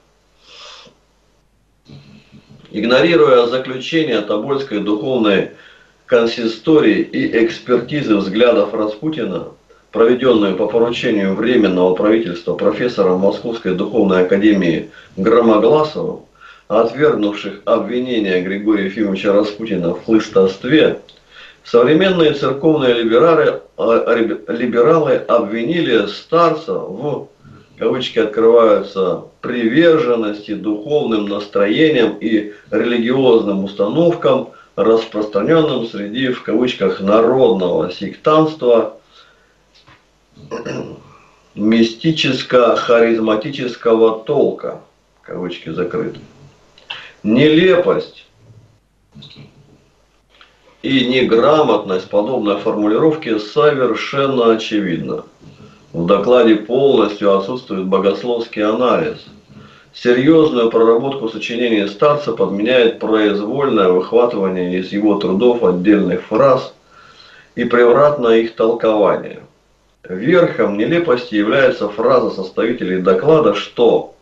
Игнорируя заключение Тобольской духовной консистории и экспертизы взглядов Распутина, проведенную по поручению Временного правительства профессором Московской духовной академии Громогласовым, отвергнувших обвинения Григория Ефимовича Распутина в хлыстовстве, современные церковные либералы, либералы обвинили старца в, кавычки открываются, приверженности духовным настроениям и религиозным установкам, распространенным среди, в кавычках, народного сектантства, мистическо-харизматического толка, кавычки закрыты. Нелепость и неграмотность подобной формулировки совершенно очевидна. В докладе полностью отсутствует богословский анализ. Серьезную проработку сочинений старца подменяет произвольное выхватывание из его трудов отдельных фраз и превратное их толкование. Верхом нелепости является фраза составителей доклада, что,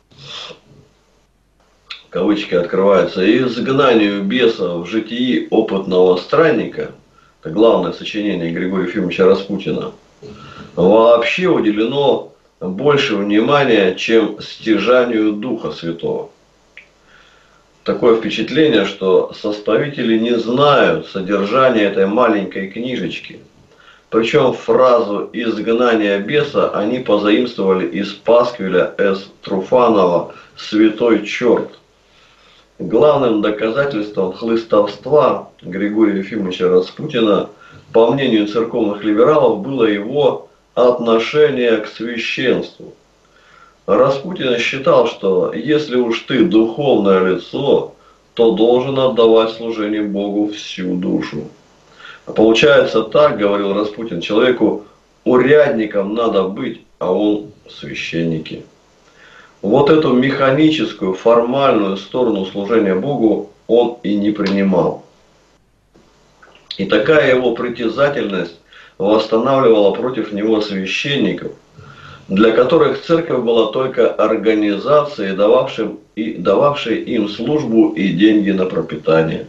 кавычки открываются, изгнанию беса в житии опытного странника, это главное сочинение Григория Ефимовича Распутина, вообще уделено больше внимания, чем стяжанию Духа Святого. Такое впечатление, что составители не знают содержания этой маленькой книжечки. Причем фразу «изгнание беса» они позаимствовали из пасквиля С. Труфанова «Святой черт». Главным доказательством хлыстовства Григория Ефимовича Распутина, по мнению церковных либералов, было его отношение к священству. Распутин считал, что если уж ты духовное лицо, то должен отдавать служению Богу всю душу. А получается так, говорил Распутин, человеку урядником надо быть, а он священники. Вот эту механическую, формальную сторону служения Богу он и не принимал. И такая его притязательность восстанавливала против него священников, для которых церковь была только организацией, дававшей, и дававшей им службу и деньги на пропитание.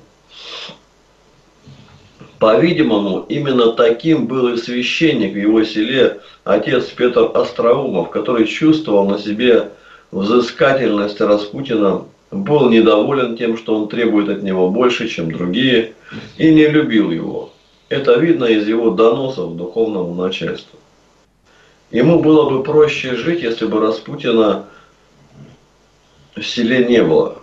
По-видимому, именно таким был и священник в его селе, отец Петр Остроумов, который чувствовал на себе взыскательность Распутина, был недоволен тем, что он требует от него больше, чем другие, и не любил его. Это видно из его доносов духовному начальству. Ему было бы проще жить, если бы Распутина в селе не было.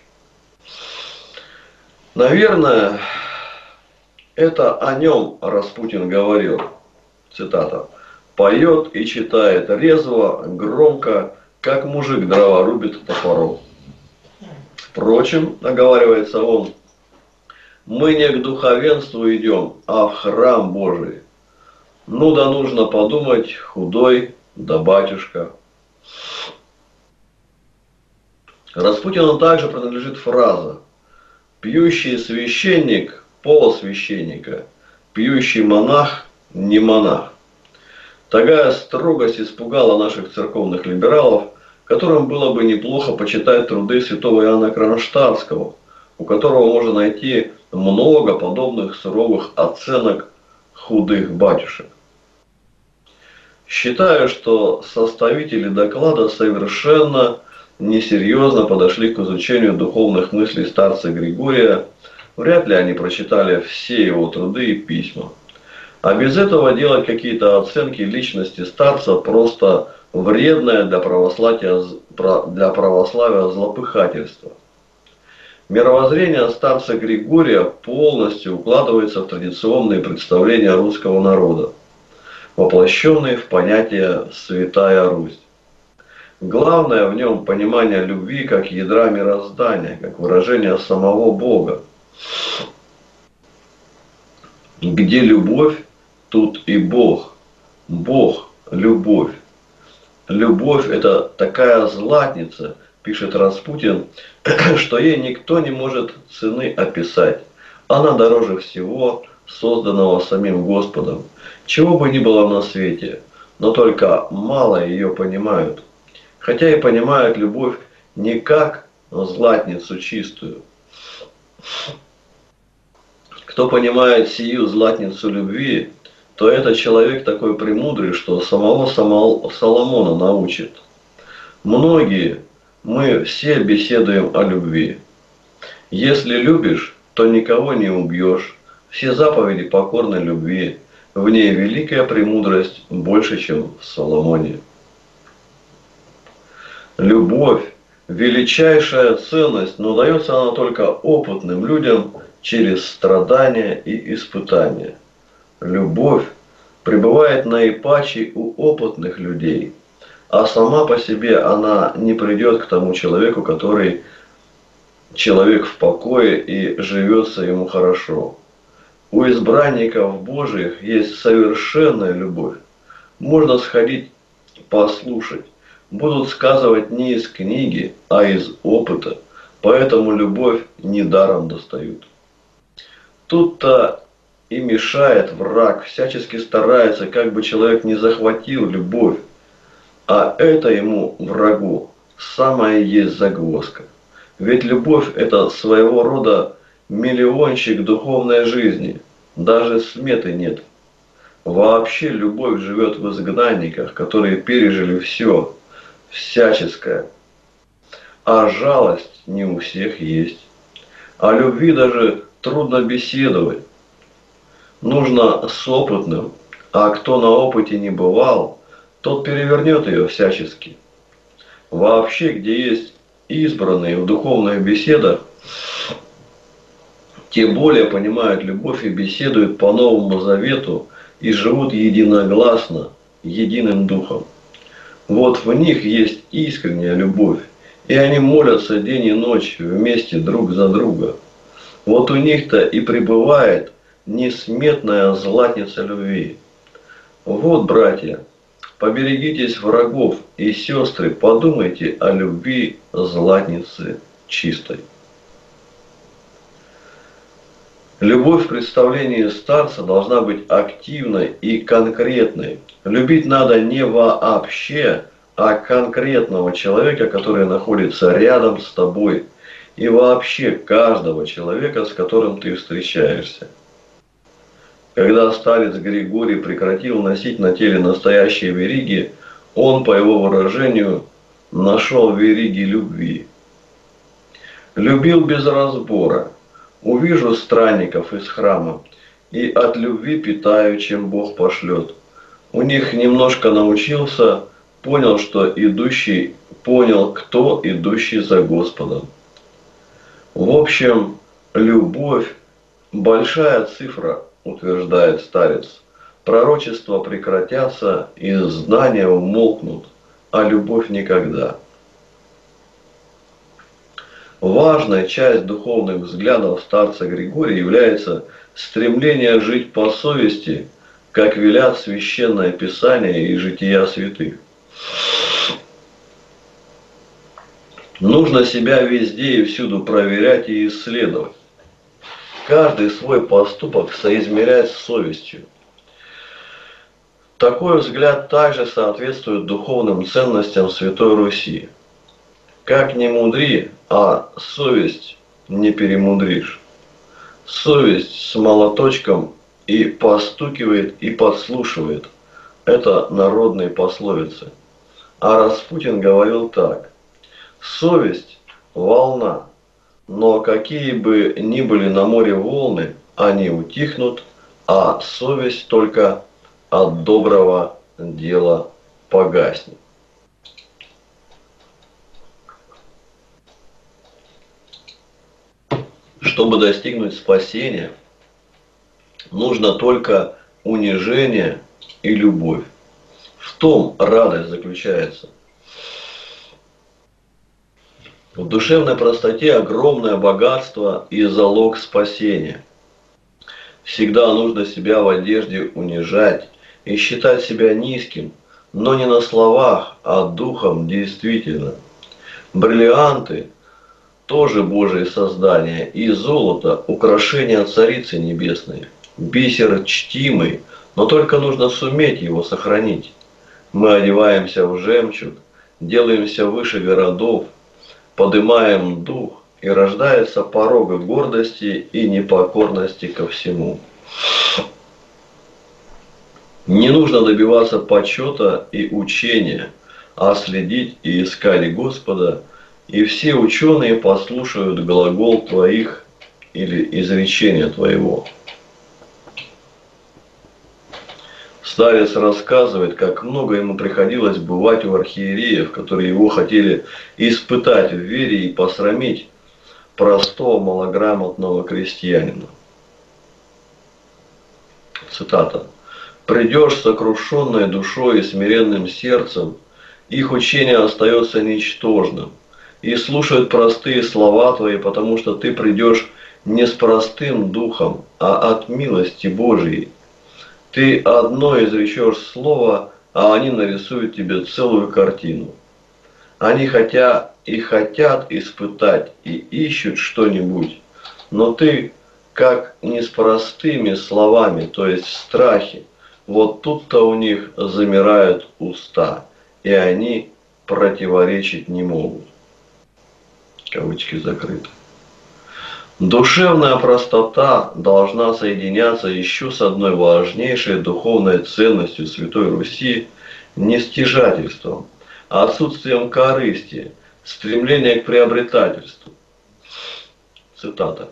Наверное, это о нем Распутин говорил. Цитата. «Поет и читает резво, громко, как мужик дрова рубит топором. Впрочем, оговаривается он, мы не к духовенству идем, а в храм Божий. Ну да нужно подумать, худой да батюшка». Распутину также принадлежит фраза: «Пьющий священник – полусвященника, пьющий монах – не монах». Такая строгость испугала наших церковных либералов, которым было бы неплохо почитать труды святого Иоанна Кронштадтского, у которого можно найти много подобных суровых оценок худых батюшек. Считаю, что составители доклада совершенно несерьезно подошли к изучению духовных мыслей старца Григория. Вряд ли они прочитали все его труды и письма. А без этого делать какие-то оценки личности старца просто вредное для православия, для православия злопыхательство. Мировоззрение старца Григория полностью укладывается в традиционные представления русского народа, воплощенные в понятие «Святая Русь». Главное в нем понимание любви как ядра мироздания, как выражение самого Бога. Где любовь, тут и Бог. Бог – любовь. Любовь – это такая златница, пишет Распутин, что ей никто не может цены описать. Она дороже всего, созданного самим Господом. Чего бы ни было на свете, но только мало ее понимают. Хотя и понимают любовь не как златницу чистую. Кто понимает сию златницу любви, то это человек такой премудрый, что самого Соломона научит. Многие, мы все беседуем о любви. Если любишь, то никого не убьешь. Все заповеди покорны любви. В ней великая премудрость больше, чем в Соломоне. Любовь – величайшая ценность, но дается она только опытным людям через страдания и испытания. Любовь пребывает наипаче у опытных людей, а сама по себе она не придет к тому человеку, который человек в покое и живется ему хорошо. У избранников Божьих есть совершенная любовь. Можно сходить послушать. Будут сказывать не из книги, а из опыта. Поэтому любовь недаром достают. Тут-то и мешает враг, всячески старается, как бы человек не захватил любовь. А это ему, врагу, самая есть загвоздка. Ведь любовь – это своего рода миллионщик духовной жизни. Даже сметы нет. Вообще любовь живет в изгнанниках, которые пережили все, всяческое. А жалость не у всех есть. О любви даже трудно беседовать. Нужно с опытным, а кто на опыте не бывал, тот перевернет ее всячески. Вообще, где есть избранные в духовных беседах, те более понимают любовь и беседуют по Новому Завету и живут единогласно, единым духом. Вот в них есть искренняя любовь, и они молятся день и ночь вместе друг за друга. Вот у них-то и пребывает несметная златница любви. Вот, братья, поберегитесь врагов, и сестры, подумайте о любви златницы чистой. Любовь в представлении старца должна быть активной и конкретной. Любить надо не вообще, а конкретного человека, который находится рядом с тобой, и вообще каждого человека, с которым ты встречаешься. Когда старец Григорий прекратил носить на теле настоящие вериги, он, по его выражению, нашел вериги любви. Любил без разбора. Увижу странников из храма, и от любви питаю, чем Бог пошлет. У них немножко научился, понял, что идущий, понял, кто идущий за Господом. В общем, любовь – большая цифра, утверждает старец. Пророчества прекратятся, и знания умолкнут, а любовь никогда. Важная часть духовных взглядов старца Григория является стремление жить по совести, как велят Священное Писание и жития святых. Нужно себя везде и всюду проверять и исследовать. Каждый свой поступок соизмерять с совестью. Такой взгляд также соответствует духовным ценностям Святой Руси. Как ни мудри, а совесть не перемудришь. Совесть с молоточком и постукивает, и подслушивает. Это народные пословицы. А Распутин говорил так. Совесть – волна, но какие бы ни были на море волны, они утихнут, а совесть только от доброго дела погаснет. Чтобы достигнуть спасения, нужно только унижение и любовь. В том радость заключается. В душевной простоте огромное богатство и залог спасения. Всегда нужно себя в одежде унижать и считать себя низким, но не на словах, а духом действительно. Бриллианты тоже Божие создания, и золото – украшение Царицы Небесной. Бисер чтимый, но только нужно суметь его сохранить. Мы одеваемся в жемчуг, делаемся выше городов, подымаем дух, и рождается порог гордости и непокорности ко всему. Не нужно добиваться почета и учения, а следить и искать Господа, и все ученые послушают глагол твоих или изречение твоего. Старец рассказывает, как много ему приходилось бывать у архиереев, которые его хотели испытать в вере и посрамить простого малограмотного крестьянина. Цитата. «Придешь сокрушенной душой и смиренным сердцем, их учение остается ничтожным, и слушают простые слова твои, потому что ты придешь не с простым духом, а от милости Божией. Ты одно изречешь слово, а они нарисуют тебе целую картину. Они хотя и хотят испытать и ищут что-нибудь, но ты, как не с простыми словами, то есть в страхе, вот тут-то у них замирают уста, и они противоречить не могут». Кавычки закрыты. Душевная простота должна соединяться еще с одной важнейшей духовной ценностью Святой Руси – не стяжательством, а отсутствием корысти, стремления к приобретательству. Цитата.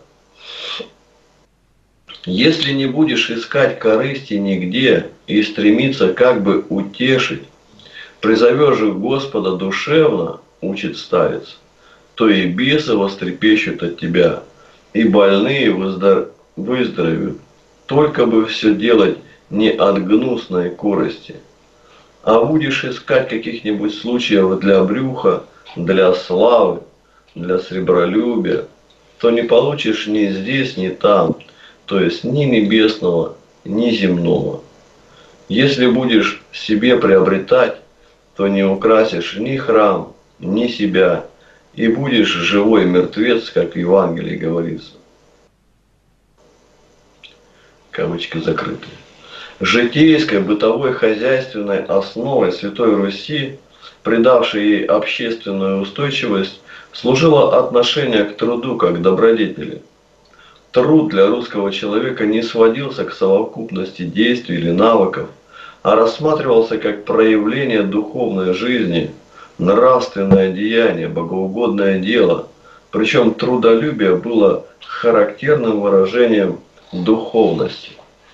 «Если не будешь искать корысти нигде и стремиться как бы утешить, призовешь же Господа душевно, учит старец, то и бесы вострепещут от тебя, и больные выздоровеют, только бы все делать не от гнусной корости. А будешь искать каких-нибудь случаев для брюха, для славы, для сребролюбия, то не получишь ни здесь, ни там, то есть ни небесного, ни земного. Если будешь себе приобретать, то не украсишь ни храм, ни себя, и будешь живой мертвец, как в Евангелии говорится». Кавычки закрыты. Житейской, бытовой, хозяйственной основой Святой Руси, придавшей ей общественную устойчивость, служило отношение к труду как к добродетели. Труд для русского человека не сводился к совокупности действий или навыков, а рассматривался как проявление духовной жизни, нравственное деяние, богоугодное дело, причем трудолюбие было характерным выражением духовности.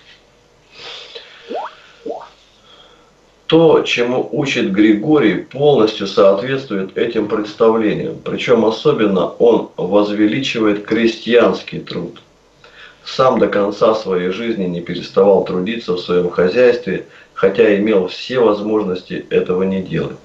То, чему учит Григорий, полностью соответствует этим представлениям, причем особенно он возвеличивает крестьянский труд. Сам до конца своей жизни не переставал трудиться в своем хозяйстве, хотя имел все возможности этого не делать.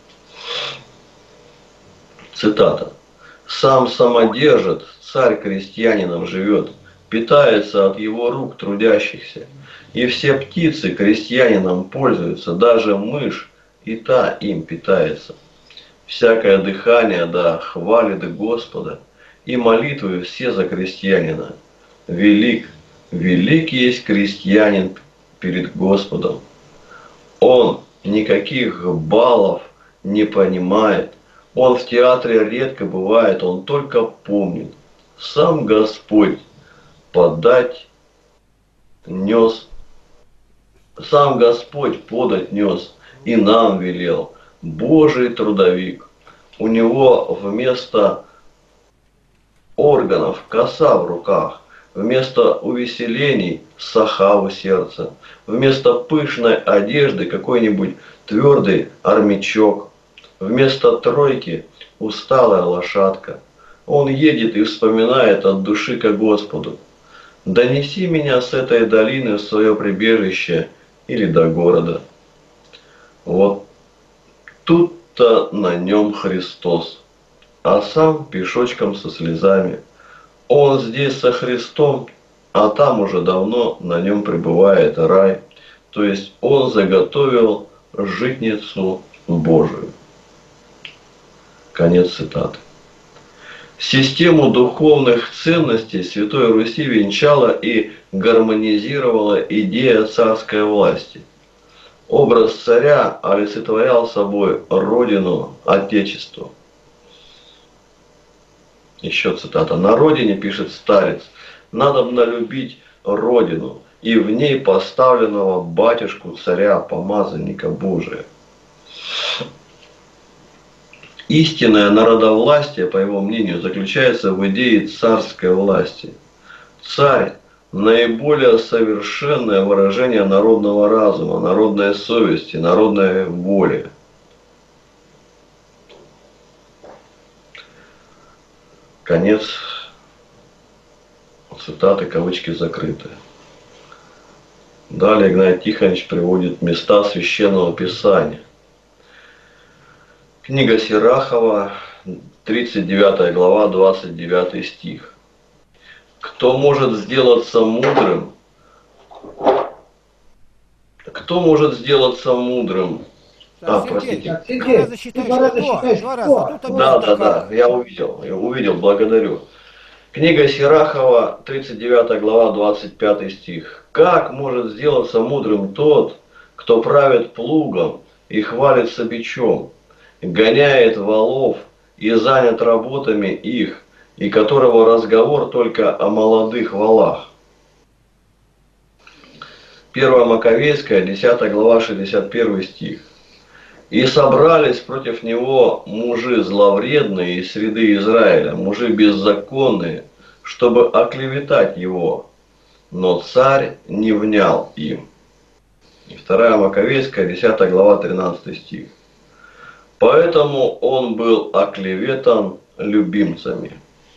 Цитата. «Сам самодержит, царь крестьянином живет, питается от его рук трудящихся, и все птицы крестьянином пользуются, даже мышь, и та им питается. Всякое дыхание, да, хвалит Господа, и молитвы все за крестьянина. Велик, велик есть крестьянин перед Господом. Он никаких баллов не понимает, он в театре редко бывает, он только помнит. Сам Господь подать нес, сам Господь подать нес и нам велел. Божий трудовик. У него вместо органов коса в руках, вместо увеселений саха у сердца, вместо пышной одежды какой-нибудь твердый армячок, вместо тройки усталая лошадка. Он едет и вспоминает от души ко Господу. Донеси меня с этой долины в свое прибежище или до города. Вот тут-то на нем Христос, а сам пешочком со слезами. Он здесь со Христом, а там уже давно на нем пребывает рай. То есть он заготовил житницу Божию. Конец цитаты. Систему духовных ценностей Святой Руси венчала и гармонизировала идея царской власти. Образ царя олицетворял собой родину, отечество. Еще цитата. «На родине, пишет старец, надобно любить родину и в ней поставленного батюшку царя, помазанника Божия». Истинное народовластие, по его мнению, заключается в идее царской власти. Царь – наиболее совершенное выражение народного разума, народной совести, народной воли. Конец цитаты, кавычки закрыты. Далее Игнатий Тихонович приводит места Священного Писания. Книга Сирахова, тридцать девятая глава, двадцать девятый стих. Кто может сделаться мудрым? Кто может сделаться мудрым? А, простите. Два раза считай, что? Два раза. Тут Да, да, да, я увидел, я увидел, благодарю. Книга Сирахова, тридцать девятая глава, двадцать пятый стих. Как может сделаться мудрым тот, кто правит плугом и хвалится бичом, гоняет валов и занят работами их, и которого разговор только о молодых валах? Первая Маковейская, десятая глава, шестьдесят первый стих. И собрались против него мужи зловредные из среды Израиля, мужи беззаконные, чтобы оклеветать его, но царь не внял им. И вторая Маковейская, десятая глава, тринадцатый стих. Поэтому он был оклеветан любимцами.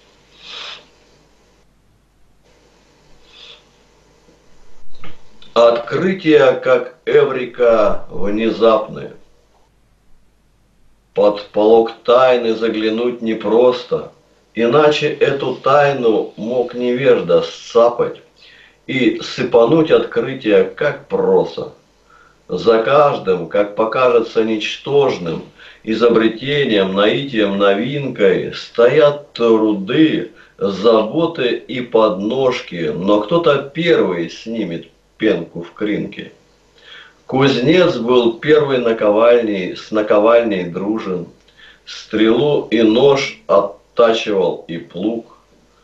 Открытия, как эврика, внезапные. Под полог тайны заглянуть непросто, иначе эту тайну мог невежда сцапать и сыпануть открытия, как проса. За каждым, как покажется ничтожным, изобретением, наитием, новинкой стоят труды, заботы и подножки, но кто-то первый снимет пенку в кринке. Кузнец был первый наковальней, с наковальней дружен, стрелу и нож оттачивал и плуг.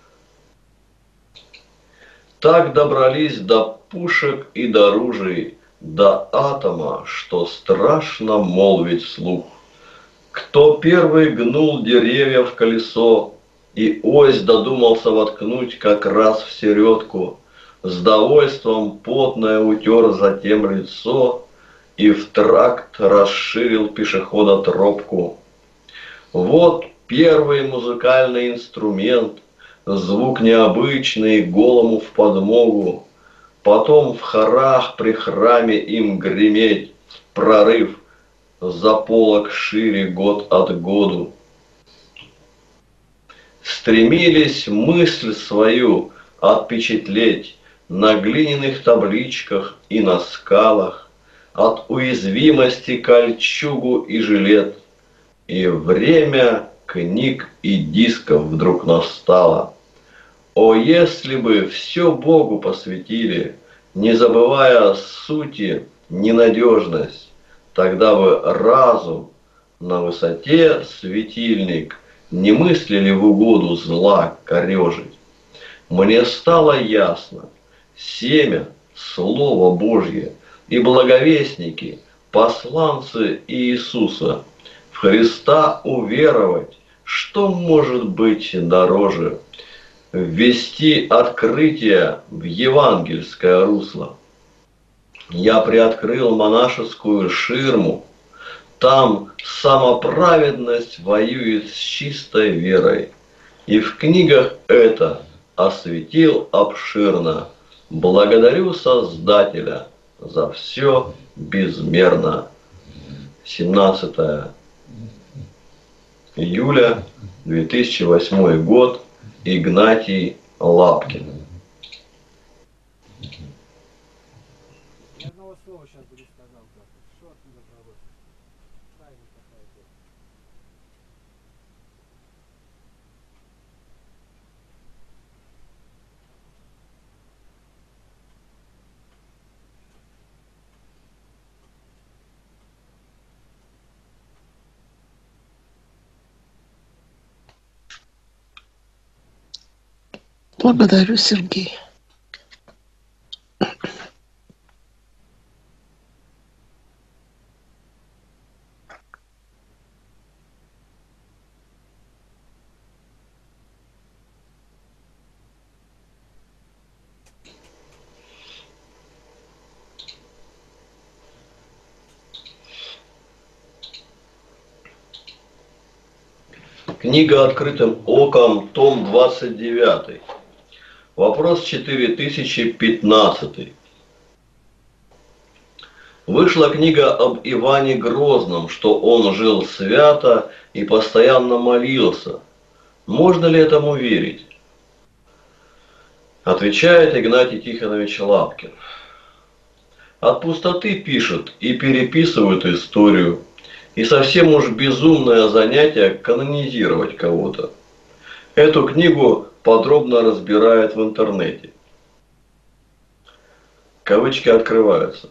Так добрались до пушек и до ружей, до атома, что страшно молвить вслух. Кто первый гнул деревья в колесо, и ось додумался воткнуть как раз в середку, с довольством потное утер затем лицо и в тракт расширил пешехода тропку. Вот первый музыкальный инструмент, звук необычный, голому в подмогу, потом в хорах при храме им греметь, прорыв за полок шире год от году. Стремились мысль свою отпечатлеть на глиняных табличках и на скалах, от уязвимости кольчугу и жилет, и время книг и дисков вдруг настало. О, если бы все Богу посвятили, не забывая сути ненадежность, тогда бы разум на высоте светильник не мыслили в угоду зла корежить. Мне стало ясно, семя – Слово Божье, и благовестники, посланцы Иисуса, в Христа уверовать, что может быть дороже? Ввести открытие в евангельское русло. Я приоткрыл монашескую ширму, там самоправедность воюет с чистой верой, и в книгах это осветил обширно. Благодарю Создателя за все безмерно. семнадцатое июля две тысячи восьмой год. Игнатий Лапкин. Ни одного слова сейчас бы не сказал. Что оттуда проводится? Тайна какая-то. Благодарю, Сергей. Книга «Открытым оком», том двадцать девять. Вопрос четыре тысячи пятнадцатый. Вышла книга об Иване Грозном, что он жил свято и постоянно молился. Можно ли этому верить? Отвечает Игнатий Тихонович Лапкин. От пустоты пишут и переписывают историю. И совсем уж безумное занятие канонизировать кого-то. Эту книгу подробно разбирают в интернете. Кавычки открываются.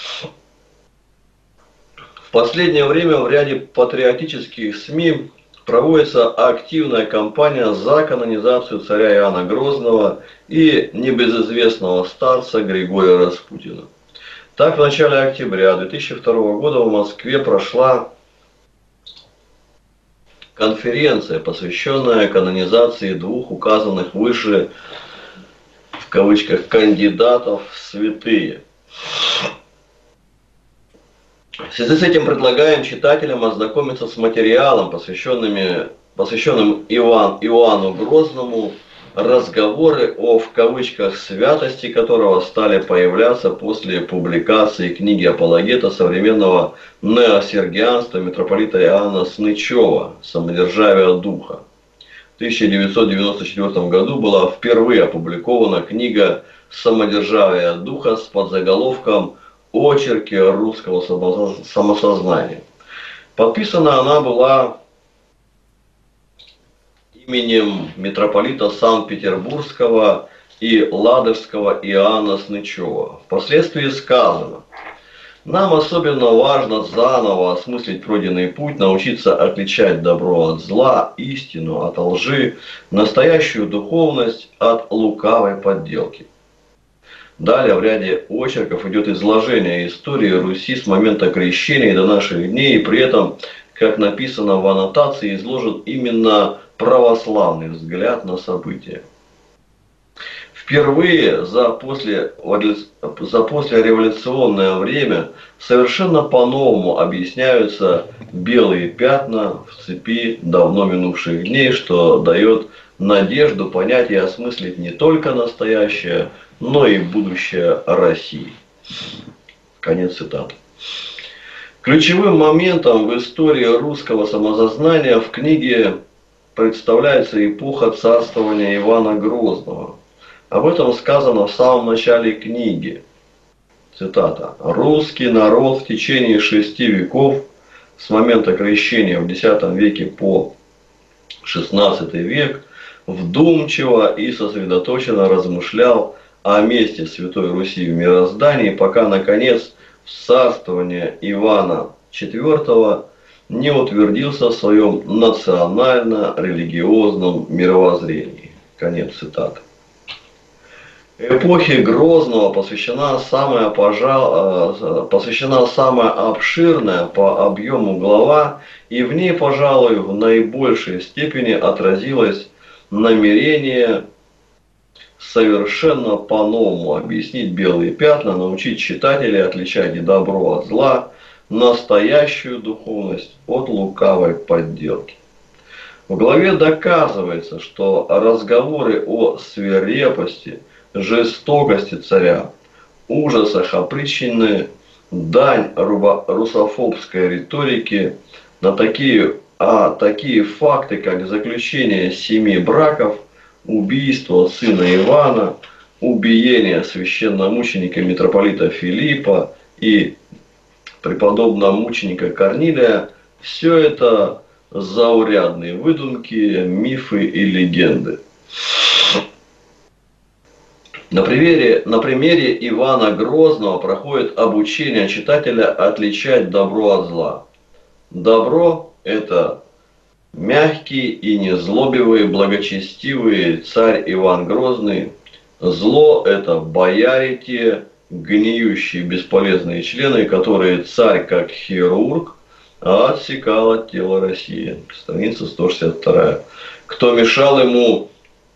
В последнее время в ряде патриотических СМИ проводится активная кампания за канонизацию царя Иоанна Грозного и небезызвестного старца Григория Распутина. Так, в начале октября две тысячи второго года в Москве прошла конференция, посвященная канонизации двух указанных выше, в кавычках, кандидатов в святые. В связи с этим предлагаем читателям ознакомиться с материалом, посвященными, посвященным Иван, Иоанну Грозному, разговоры о, в кавычках, святости которого стали появляться после публикации книги апологета современного неосергианства митрополита Иоанна Снычева «Самодержавие духа». В тысяча девятьсот девяносто четвёртом году была впервые опубликована книга «Самодержавие духа» с подзаголовком «Очерки русского самосознания». Подписана она была именем митрополита Санкт-Петербургского и Ладожского Иоанна Снычева. Впоследствии сказано: нам особенно важно заново осмыслить пройденный путь, научиться отличать добро от зла, истину от лжи, настоящую духовность от лукавой подделки. Далее в ряде очерков идет изложение истории Руси с момента крещения до наших дней, и при этом, как написано в аннотации, изложен именно православный взгляд на события. Впервые за, после, за послереволюционное время совершенно по-новому объясняются белые пятна в цепи давно минувших дней, что дает надежду понять и осмыслить не только настоящее, но и будущее России. Конец цитаты. Ключевым моментом в истории русского самосознания в книге представляется эпоха царствования Ивана Грозного. Об этом сказано в самом начале книги. Цитата. «Русский народ в течение шести веков с момента крещения в десятом веке по шестнадцатый век вдумчиво и сосредоточенно размышлял о месте Святой Руси в мироздании, пока, наконец, в царствование Ивана четвёртого не утвердился в своем национально-религиозном мировоззрении. Конец цитаты. Эпохе Грозного посвящена самая, пожал... посвящена самая обширная по объему глава, и в ней, пожалуй, в наибольшей степени отразилось намерение совершенно по-новому объяснить белые пятна, научить читателей отличать добро от зла, настоящую духовность от лукавой подделки. В главе доказывается, что разговоры о свирепости, жестокости царя, ужасах опричнины, дань русофобской риторики на такие, а такие факты, как заключение семи браков, убийство сына Ивана, убиение священномученика митрополита Филиппа и преподобного мученика Корнилия, все это заурядные выдумки, мифы и легенды. На примере, на примере Ивана Грозного проходит обучение читателя отличать добро от зла. Добро – это мягкий и незлобивый, благочестивый царь Иван Грозный. Зло – это бояре те, гниющие бесполезные члены, которые царь как хирург отсекал от тела России. Страница сто шестьдесят два. Кто мешал ему,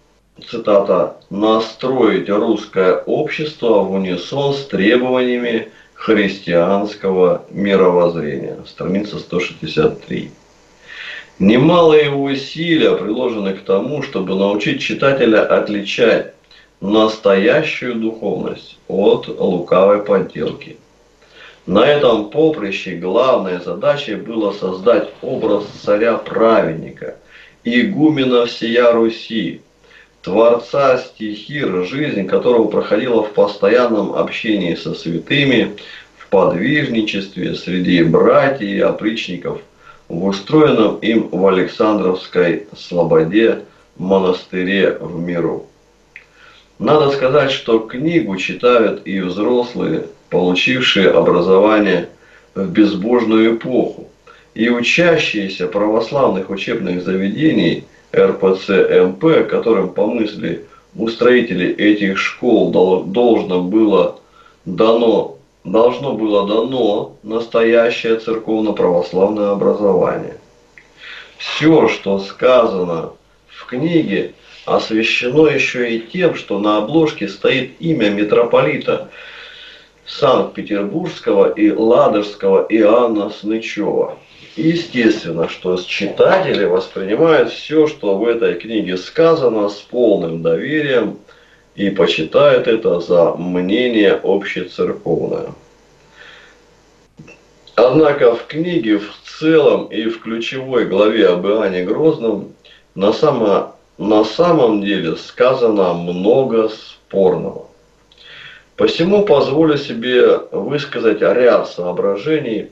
цитата, настроить русское общество в унисон с требованиями христианского мировоззрения. Страница сто шестьдесят три. Немалые усилия приложены к тому, чтобы научить читателя отличать настоящую духовность от лукавой подделки. На этом поприще главной задачей было создать образ царя-праведника, игумена всея Руси, творца стихир, жизнь которого проходила в постоянном общении со святыми, в подвижничестве среди братьев и опричников, в устроенном им в Александровской слободе монастыре в миру. Надо сказать, что книгу читают и взрослые, получившие образование в безбожную эпоху, и учащиеся православных учебных заведений эр пэ цэ эм пэ, которым по мысли устроителей этих школ должно было дано, должно было дано настоящее церковно-православное образование. Все, что сказано в книге, освящено еще и тем, что на обложке стоит имя митрополита Санкт-Петербургского и Ладожского Иоанна Снычева. Естественно, что читатели воспринимают все, что в этой книге сказано, с полным доверием и почитают это за мнение общецерковное. Однако в книге в целом и в ключевой главе об Иоанне Грозном на, само, на самом деле сказано много спорного. Посему позволю себе высказать ряд соображений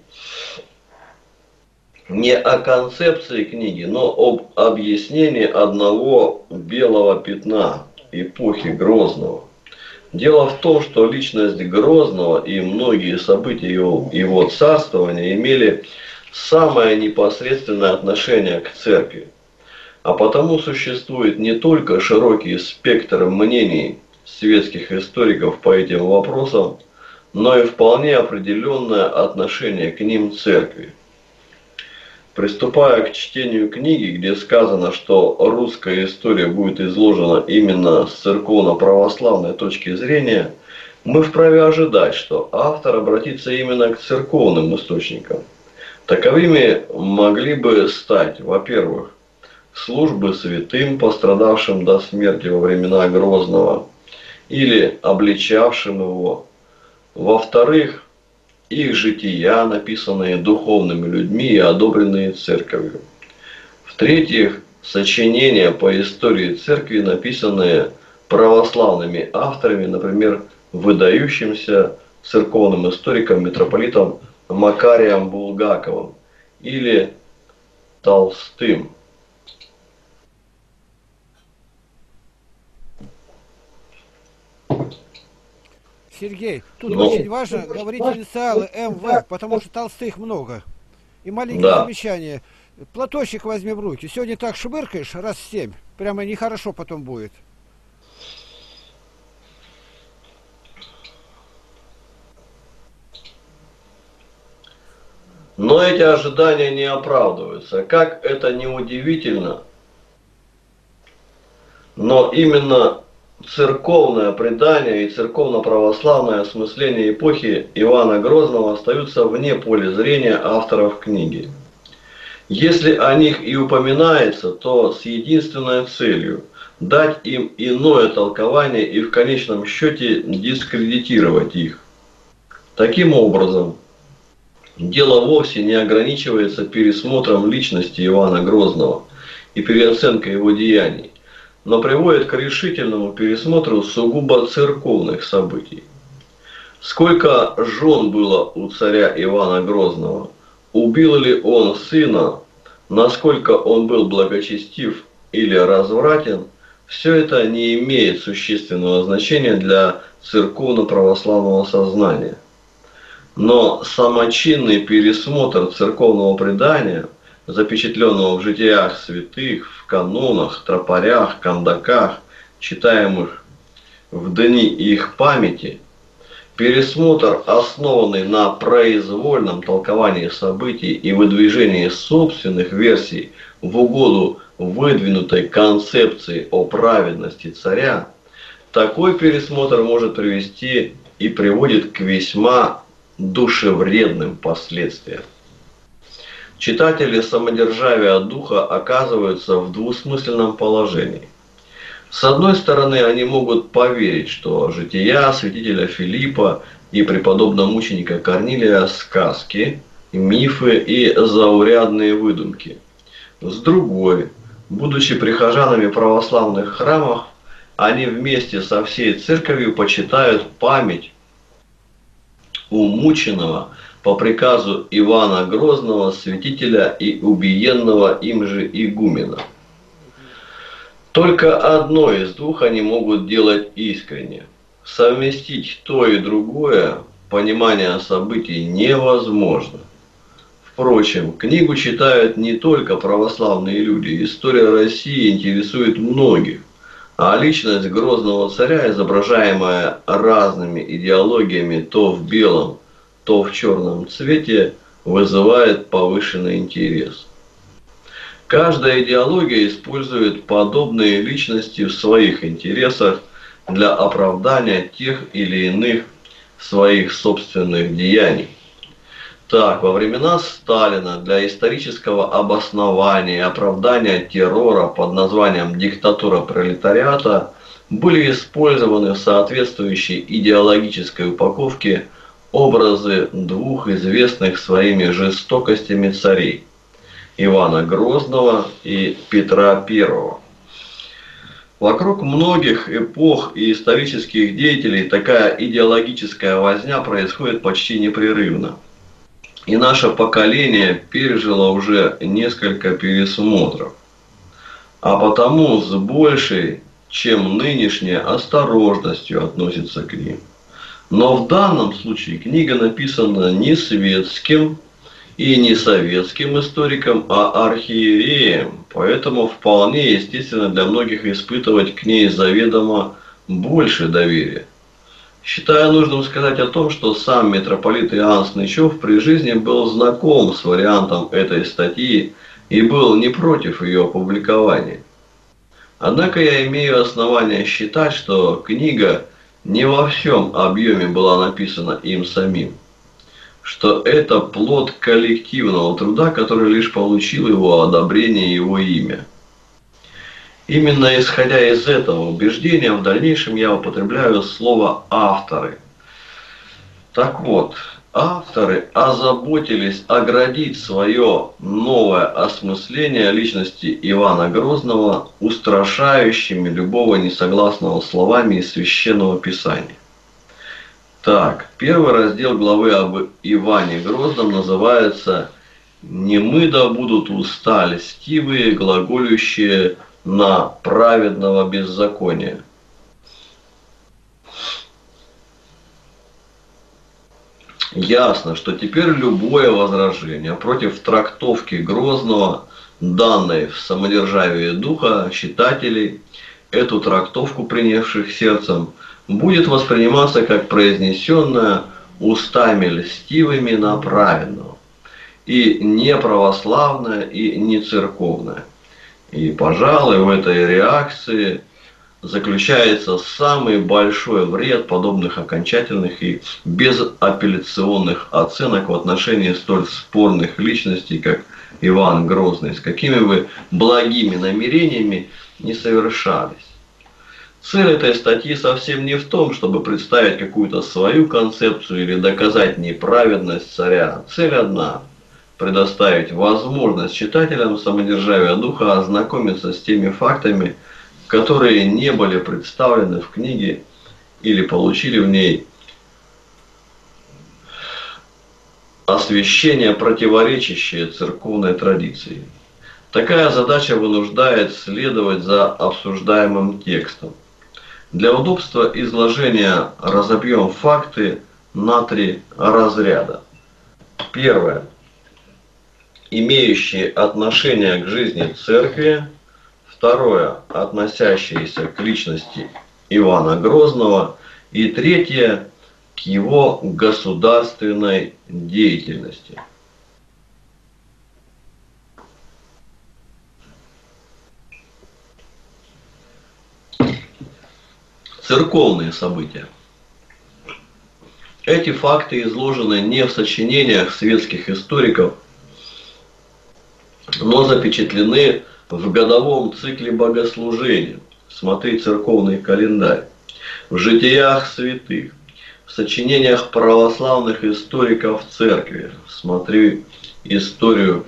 не о концепции книги, но об объяснении одного белого пятна эпохи Грозного. Дело в том, что личность Грозного и многие события его, его царствования имели самое непосредственное отношение к церкви. А потому существует не только широкий спектр мнений светских историков по этим вопросам, но и вполне определенное отношение к ним церкви. Приступая к чтению книги, где сказано, что русская история будет изложена именно с церковно-православной точки зрения, мы вправе ожидать, что автор обратится именно к церковным источникам. Таковыми могли бы стать, во-первых, службы святым, пострадавшим до смерти во времена Грозного, или обличавшим его. Во-вторых, их жития, написанные духовными людьми и одобренные церковью. В-третьих, сочинения по истории церкви, написанные православными авторами, например, выдающимся церковным историком митрополитом Макарием Булгаковым или Толстым. Сергей, тут Ну, очень важно говорить инициалы эм вэ, потому что толстых много. И маленькое да. замечание. Платочек возьми в руки. Сегодня так швыркаешь раз семь. Прямо нехорошо потом будет. Но эти ожидания не оправдываются. Как это ни удивительно, но именно церковное предание и церковно-православное осмысление эпохи Ивана Грозного остаются вне поля зрения авторов книги. Если о них и упоминается, то с единственной целью – дать им иное толкование и в конечном счете дискредитировать их. Таким образом, дело вовсе не ограничивается пересмотром личности Ивана Грозного и переоценкой его деяний, но приводит к решительному пересмотру сугубо церковных событий. Сколько жен было у царя Ивана Грозного? Убил ли он сына? Насколько он был благочестив или развратен? Все это не имеет существенного значения для церковно-православного сознания. Но самочинный пересмотр церковного предания, запечатленного в житиях святых, в канонах, тропарях, кандаках, читаемых в дни их памяти, пересмотр, основанный на произвольном толковании событий и выдвижении собственных версий в угоду выдвинутой концепции о праведности царя, такой пересмотр может привести и приводит к весьма душевредным последствиям. Читатели самодержавия духа оказываются в двусмысленном положении. С одной стороны, они могут поверить, что жития святителя Филиппа и преподобно-мученика Корнилия – сказки, мифы и заурядные выдумки. С другой, будучи прихожанами православных храмов, они вместе со всей церковью почитают память умученного по приказу Ивана Грозного, святителя и убиенного им же игумена. Только одно из двух они могут делать искренне. Совместить то и другое, понимание событий, невозможно. Впрочем, книгу читают не только православные люди. История России интересует многих. А личность грозного царя, изображаемая разными идеологиями то в белом, то в черном цвете, вызывает повышенный интерес. Каждая идеология использует подобные личности в своих интересах для оправдания тех или иных своих собственных деяний. Так, во времена Сталина для исторического обоснования и оправдания террора под названием «диктатура пролетариата» были использованы в соответствующей идеологической упаковке образы двух известных своими жестокостями царей – Ивана Грозного и Петра Первого. Вокруг многих эпох и исторических деятелей такая идеологическая возня происходит почти непрерывно. И наше поколение пережило уже несколько пересмотров. А потому с большей, чем нынешнее, осторожностью относится к ним. Но в данном случае книга написана не светским и не советским историком, а архиереем, поэтому вполне естественно для многих испытывать к ней заведомо больше доверия. Считаю нужным сказать о том, что сам митрополит Иоанн Снычев при жизни был знаком с вариантом этой статьи и был не против ее опубликования. Однако я имею основания считать, что книга не во всем объеме была написана им самим, что это плод коллективного труда, который лишь получил его одобрение и его имя. Именно исходя из этого убеждения, в дальнейшем я употребляю слово «авторы». Так вот, авторы озаботились оградить свое новое осмысление личности Ивана Грозного устрашающими любого несогласного словами из Священного Писания. Так, первый раздел главы об Иване Грозном называется немы да будут уста льстивые, глаголющие на праведного беззакония. Ясно, что теперь любое возражение против трактовки Грозного, данной в самодержавии духа читателей, эту трактовку принявших сердцем, будет восприниматься как произнесенная устами льстивыми на праведного, и не православная, и не церковная. И, пожалуй, в этой реакции заключается самый большой вред подобных окончательных и безапелляционных оценок в отношении столь спорных личностей, как Иван Грозный, с какими бы благими намерениями не совершались. Цель этой статьи совсем не в том, чтобы представить какую-то свою концепцию или доказать неправедность царя. Цель одна – предоставить возможность читателям самодержавия духа ознакомиться с теми фактами, которые не были представлены в книге или получили в ней освящение, противоречащее церковной традиции. Такая задача вынуждает следовать за обсуждаемым текстом. Для удобства изложения разобьем факты на три разряда. Первое. Имеющие отношение к жизни церкви. Второе. Относящиеся к личности Ивана Грозного. И третье. К его государственной деятельности. Церковные события. Эти факты изложены не в сочинениях светских историков, но запечатлены в годовом цикле богослужения. Смотри церковный календарь. В житиях святых. В сочинениях православных историков церкви. Смотри историю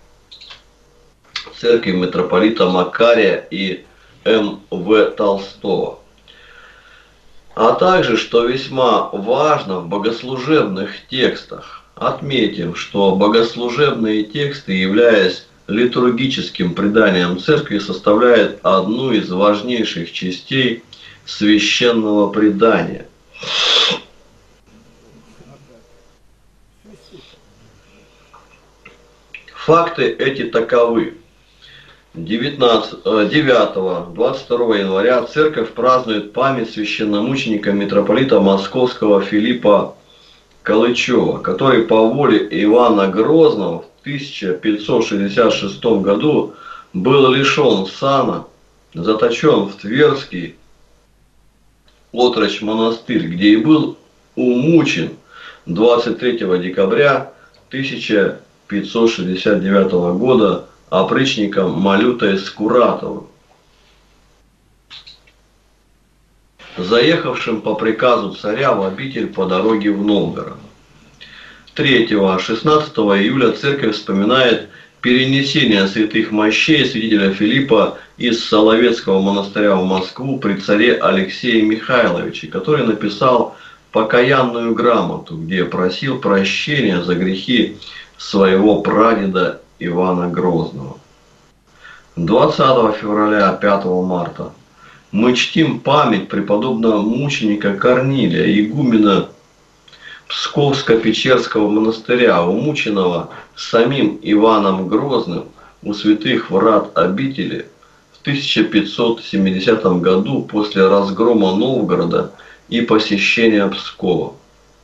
церкви митрополита Макария и М В Толстого. А также, что весьма важно, в богослужебных текстах. Отметим, что богослужебные тексты, являясь литургическим преданием церкви, составляют одну из важнейших частей священного предания. Факты эти таковы. девятого-двадцать второго января церковь празднует память священномученика митрополита Московского Филиппа Калычева, который по воле Ивана Грозного в тысяча пятьсот шестьдесят шестом году был лишен сана, заточен в Тверский отрочь монастырь, где и был умучен двадцать третьего декабря тысяча пятьсот шестьдесят девятого года опричником Малютой Скуратовым, заехавшим по приказу царя в обитель по дороге в Новгород. третьего-шестнадцатого июля церковь вспоминает перенесение святых мощей святителя Филиппа из Соловецкого монастыря в Москву при царе Алексее Михайловиче, который написал покаянную грамоту, где просил прощения за грехи своего прадеда Ивана Грозного. двадцатого февраля — пятого марта мы чтим память преподобного мученика Корнилия, игумена Псковско-Печерского монастыря, умученного самим Иваном Грозным у святых врат обители в тысяча пятьсот семидесятом году после разгрома Новгорода и посещения Пскова.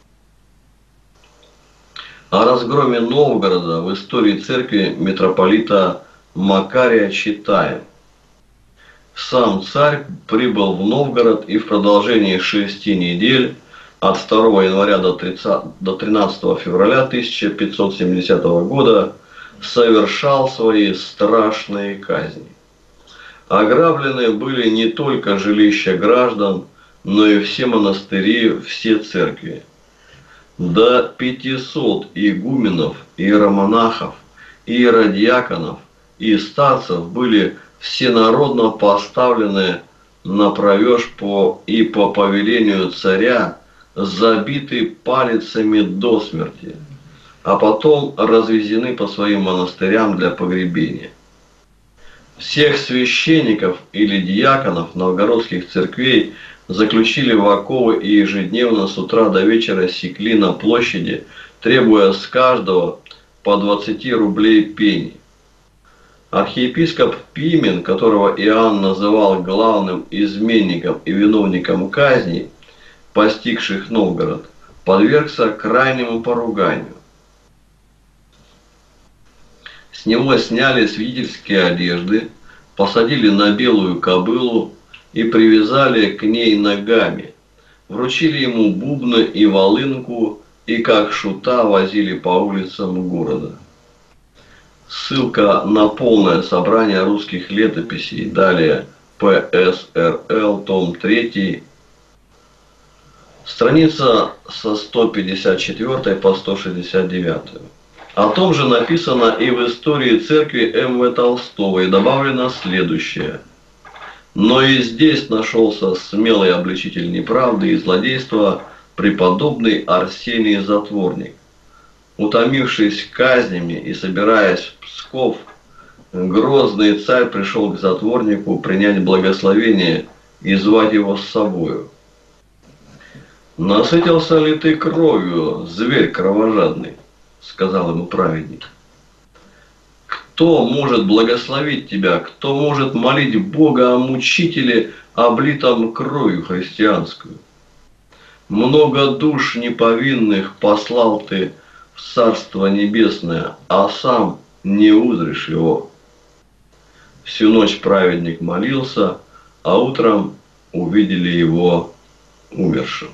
О разгроме Новгорода в истории церкви митрополита Макария читаем. Сам царь прибыл в Новгород и в продолжении шести недель от второго января до тринадцатого февраля тысяча пятьсот семидесятого года совершал свои страшные казни. Ограблены были не только жилища граждан, но и все монастыри, все церкви. До пятисот игуменов, иеромонахов, иеродиаконов и старцев были всенародно поставлены на провеж по и по повелению царя, забиты палицами до смерти. а потом развезены по своим монастырям для погребения. Всех священников или диаконов новгородских церквей заключили в оковы и ежедневно с утра до вечера секли на площади, требуя с каждого по двадцати рублей пени. Архиепископ Пимен, которого Иоанн называл главным изменником и виновником казней, постигших Новгород, подвергся крайнему поруганию. С него сняли свидетельские одежды, посадили на белую кобылу и привязали к ней ногами, вручили ему бубны и волынку и как шута возили по улицам города. Ссылка на полное собрание русских летописей, далее П С Р Л, том три, страница со сто пятьдесят четвёртой по сто шестьдесят девятую. О том же написано и в истории церкви М В Толстого, и добавлено следующее. Но и здесь нашелся смелый обличитель неправды и злодейства, преподобный Арсений Затворник. Утомившись казнями и собираясь в Псков, грозный царь пришел к затворнику принять благословение и звать его с собою. «Насытился ли ты кровью, зверь кровожадный?» — сказал ему праведник. «Кто может благословить тебя? Кто может молить Бога о мучителе, облитом кровью христианскую? Много душ неповинных послал ты в Царство Небесное, а сам не узришь его». Всю ночь праведник молился, а утром увидели его умершим.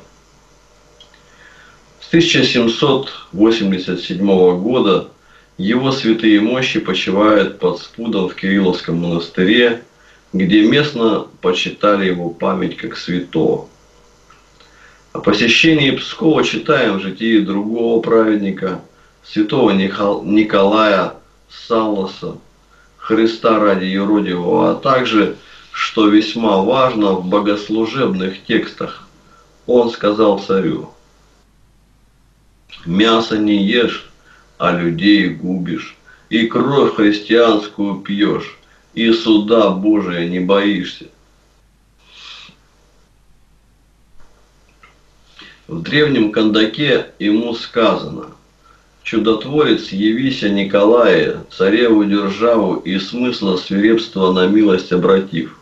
С тысяча семьсот восемьдесят седьмого года его святые мощи почивают под спудом в Кирилловском монастыре, где местно почитали его память как святого. О посещении Пскова читаем в житии другого праведника, святого Николая Салласа, Христа ради юродивого, а также, что весьма важно, в богослужебных текстах. Он сказал царю: «Мясо не ешь, а людей губишь, и кровь христианскую пьешь, и суда Божия не боишься». В древнем Кандаке ему сказано: «Чудотворец, явися Николае, цареву державу и смысла свирепства на милость обратив».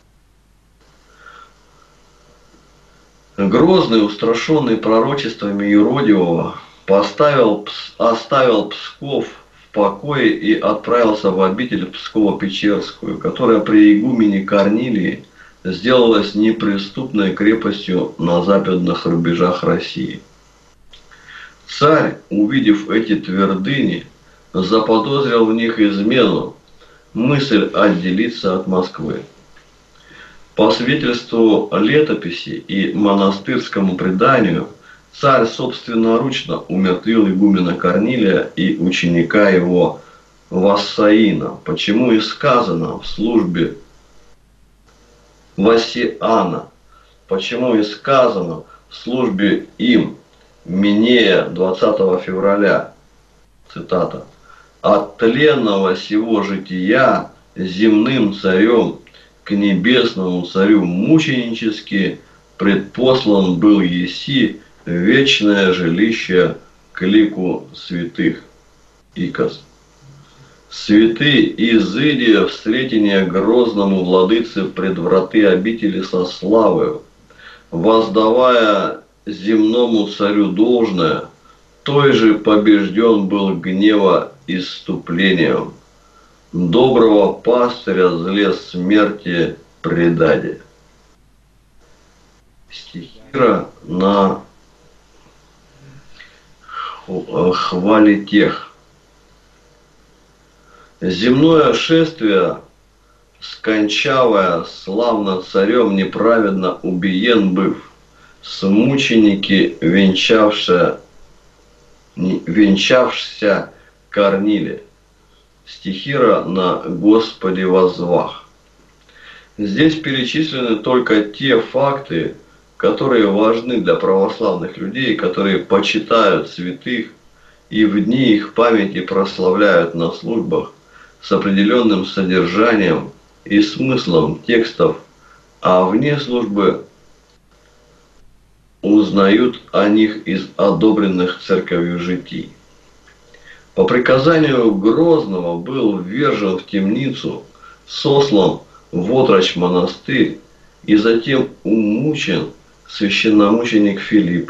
Грозный, устрашенный пророчествами юродивого, поставил, оставил Псков в покое и отправился в обитель Псково-Печерскую, которая при игумене Корнилии сделалась неприступной крепостью на западных рубежах России. Царь, увидев эти твердыни, заподозрил в них измену, мысль отделиться от Москвы. По свидетельству летописи и монастырскому преданию, царь собственноручно умертвил игумена Корнилия и ученика его Вассаина, почему и сказано в службе Вассиана, почему и сказано в службе им Минея двадцатого февраля, цитата: «От тленного сего жития земным царем к небесному царю мученически предпослан был еси вечное жилище к лику святых». Икос. «Святые, изыди встретения грозному владыце пред враты обители со славою, воздавая земному царю должное, той же побежден был гнева исступлением. Доброго пастыря зле смерти предаде». Стихира на хвале тех. Земное шествие, скончавая славно царем неправедно убиен быв, с мученики венчавшая, венчавшся Корниле. Стихира на Господе воззвах. Здесь перечислены только те факты, которые важны для православных людей, которые почитают святых и в дни их памяти прославляют на службах с определенным содержанием и смыслом текстов, а вне службы узнают о них из одобренных церковью житий. По приказанию Грозного был ввержен в темницу, сослан в отрочь монастырь и затем умучен священномученик Филипп.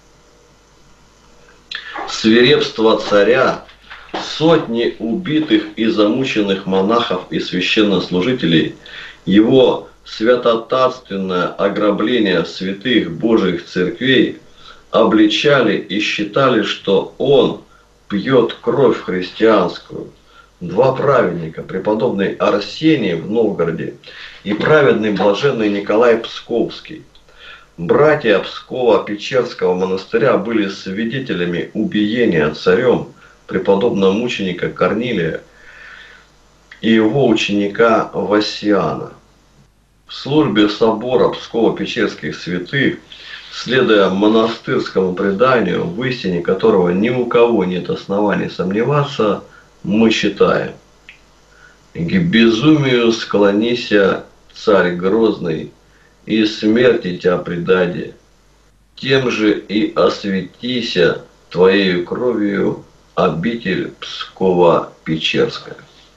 Свирепство царя, сотни убитых и замученных монахов и священнослужителей, его святотатственное ограбление святых Божьих церквей обличали и считали, что он пьет кровь христианскую. Два праведника, преподобный Арсений в Новгороде и праведный блаженный Николай Псковский, братья Пскова-Печерского монастыря, были свидетелями убиения царем преподобного мученика Корнилия и его ученика Васиана. В службе собора Псково-Печерских святых, следуя монастырскому преданию, в истине которого ни у кого нет оснований сомневаться, мы читаем: «К безумию склонися, царь грозный, и смерти тебя предаде, тем же и осветися твоею кровью обитель Пскова-Печерская».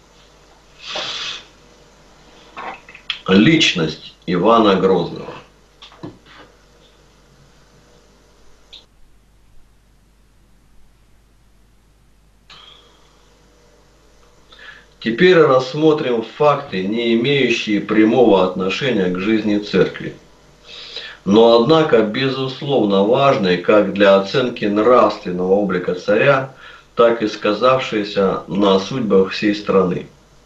Личность Ивана Грозного. Теперь рассмотрим факты, не имеющие прямого отношения к жизни церкви, но однако безусловно важные как для оценки нравственного облика царя, так и сказавшиеся на судьбах всей страны.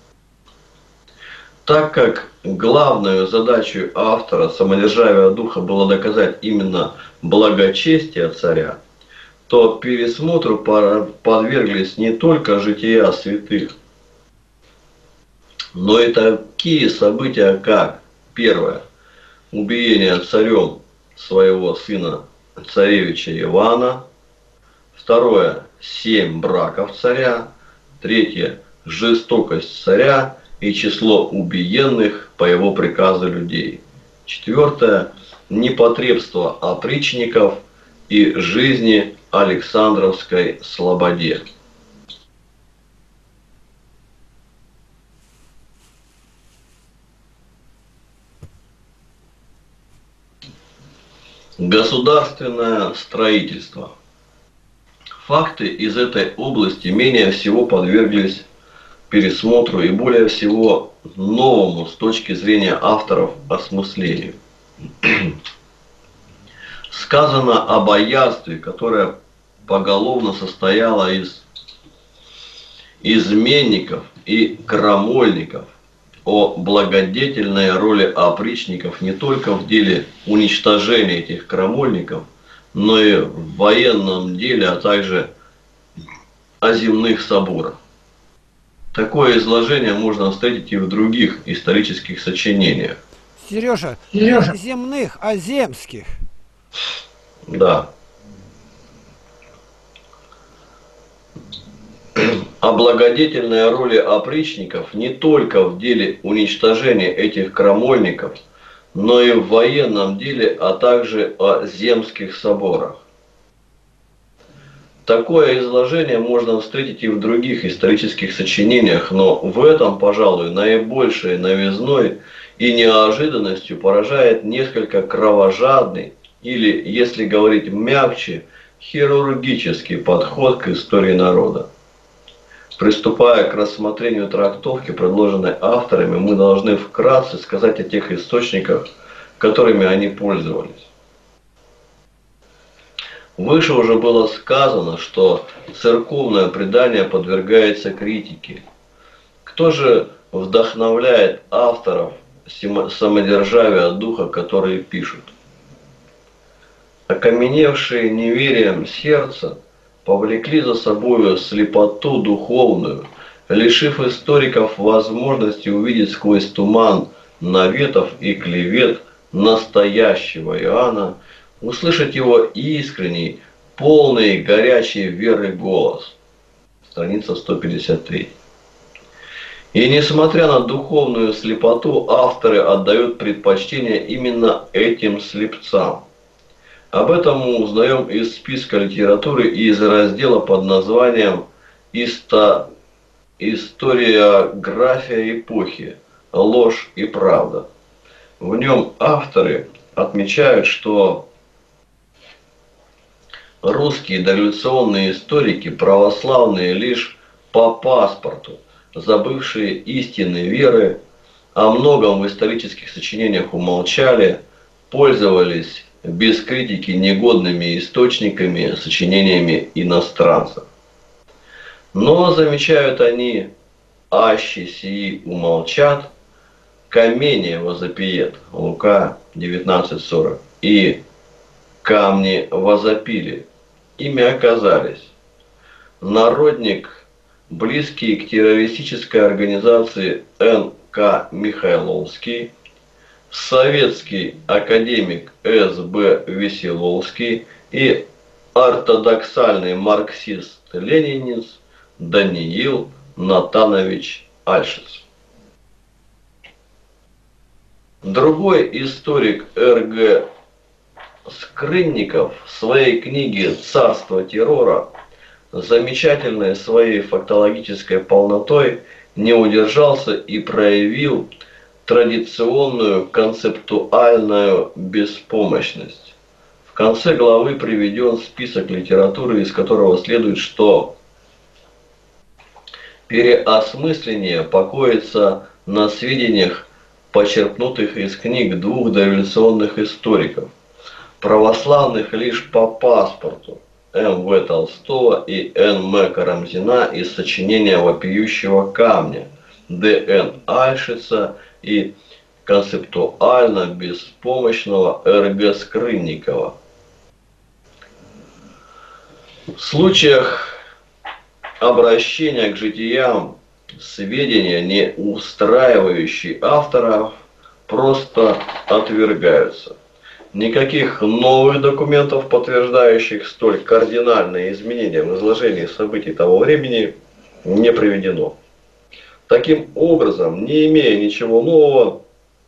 Так как главной задачей автора самодержавия духа было доказать именно благочестие царя, то пересмотру подверглись не только жития святых, но и такие события, как: первое, убиение царем своего сына царевича Ивана; второе, семь браков царя; третье, жестокость царя и число убиенных по его приказу людей; четвертое, непотребство опричников и жизни Александровской слободе. Государственное строительство. Факты из этой области менее всего подверглись пересмотру и более всего новому с точки зрения авторов осмыслению. Сказано о боярстве, которое поголовно состояло из изменников и крамольников, о благодетельной роли опричников не только в деле уничтожения этих крамольников, но и в военном деле, а также о земных соборах. Такое изложение можно встретить и в других исторических сочинениях. Сережа, Сережа. не земных, а земских. Да. О благодетельной роли опричников не только в деле уничтожения этих крамольников, но и в военном деле, а также о земских соборах. Такое изложение можно встретить и в других исторических сочинениях, но в этом, пожалуй, наибольшей новизной и неожиданностью поражает несколько кровожадный, или, если говорить мягче, хирургический подход к истории народа. Приступая к рассмотрению трактовки, предложенной авторами, мы должны вкратце сказать о тех источниках, которыми они пользовались. Выше уже было сказано, что церковное предание подвергается критике. Кто же вдохновляет авторов самодержавия духа, которые пишут? Окаменевшие неверием сердца повлекли за собою слепоту духовную, лишив историков возможности увидеть сквозь туман наветов и клевет настоящего Иоанна, услышать его искренний, полный горячей веры голос. Страница сто пятьдесят три. И несмотря на духовную слепоту, авторы отдают предпочтение именно этим слепцам. Об этом мы узнаем из списка литературы и из раздела под названием «Исто... «Историография эпохи. Ложь и правда». В нем авторы отмечают, что русские дореволюционные историки православные лишь по паспорту, забывшие истины веры, о многом в исторических сочинениях умолчали, пользовались без критики негодными источниками, сочинениями иностранцев. Но, замечают они, аще сии умолчат, камень возопиет, Лука девятнадцать сорок, и камни возопили, ими оказались народник, близкий к террористической организации эн ка Михайловский, советский академик эс бэ Веселовский и ортодоксальный марксист-ленинец Даниил Натанович Альшиц. Другой историк эр гэ Скрынников в своей книге «Царство террора», замечательной своей фактологической полнотой, не удержался и проявил традиционную концептуальную беспомощность. В конце главы приведен список литературы, из которого следует, что переосмысление покоится на сведениях, почерпнутых из книг двух дореволюционных историков, православных лишь по паспорту, эм вэ Толстого и эн эм Карамзина, из сочинения «Вопиющего камня» дэ эн Альшица и концептуально беспомощного эр гэ Скрынникова. В случаях обращения к житиям сведения, не устраивающие авторов, просто отвергаются. Никаких новых документов, подтверждающих столь кардинальные изменения в изложении событий того времени, не приведено. Таким образом, не имея ничего нового,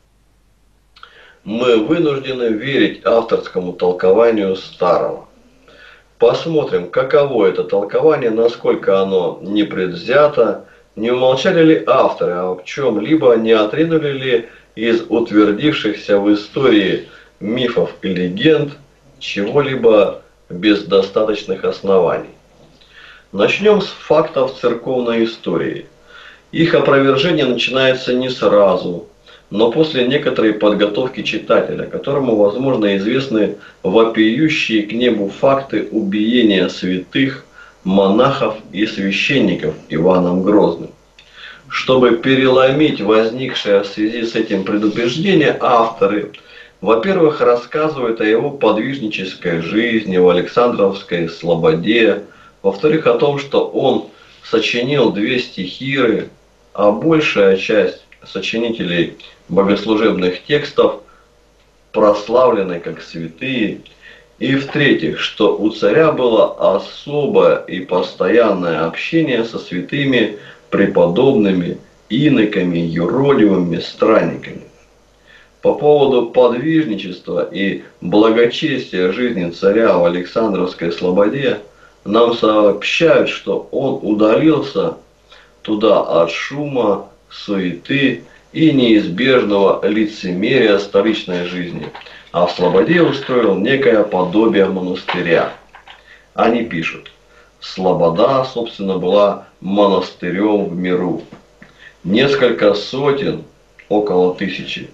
мы вынуждены верить авторскому толкованию старого. Посмотрим, каково это толкование, насколько оно непредвзято, не умолчали ли авторы о чем-либо, не отринули ли из утвердившихся в истории мифов и легенд чего-либо без достаточных оснований. Начнем с фактов церковной истории. Их опровержение начинается не сразу, но после некоторой подготовки читателя, которому, возможно, известны вопиющие к небу факты убиения святых, монахов и священников Иваном Грозным. Чтобы переломить возникшее в связи с этим предубеждение, авторы, во-первых, рассказывают о его подвижнической жизни в Александровской слободе, во-вторых, о том, что он сочинил две стихиры, а большая часть сочинителей богослужебных текстов прославлены как святые, и в-третьих, что у царя было особое и постоянное общение со святыми, преподобными, иноками, юродивыми странниками. По поводу подвижничества и благочестия жизни царя в Александровской слободе нам сообщают, что он удалился туда от шума, суеты и неизбежного лицемерия столичной жизни, а в слободе устроил некое подобие монастыря. Они пишут: слобода, собственно, была монастырем в миру. Несколько сотен, около тысячи,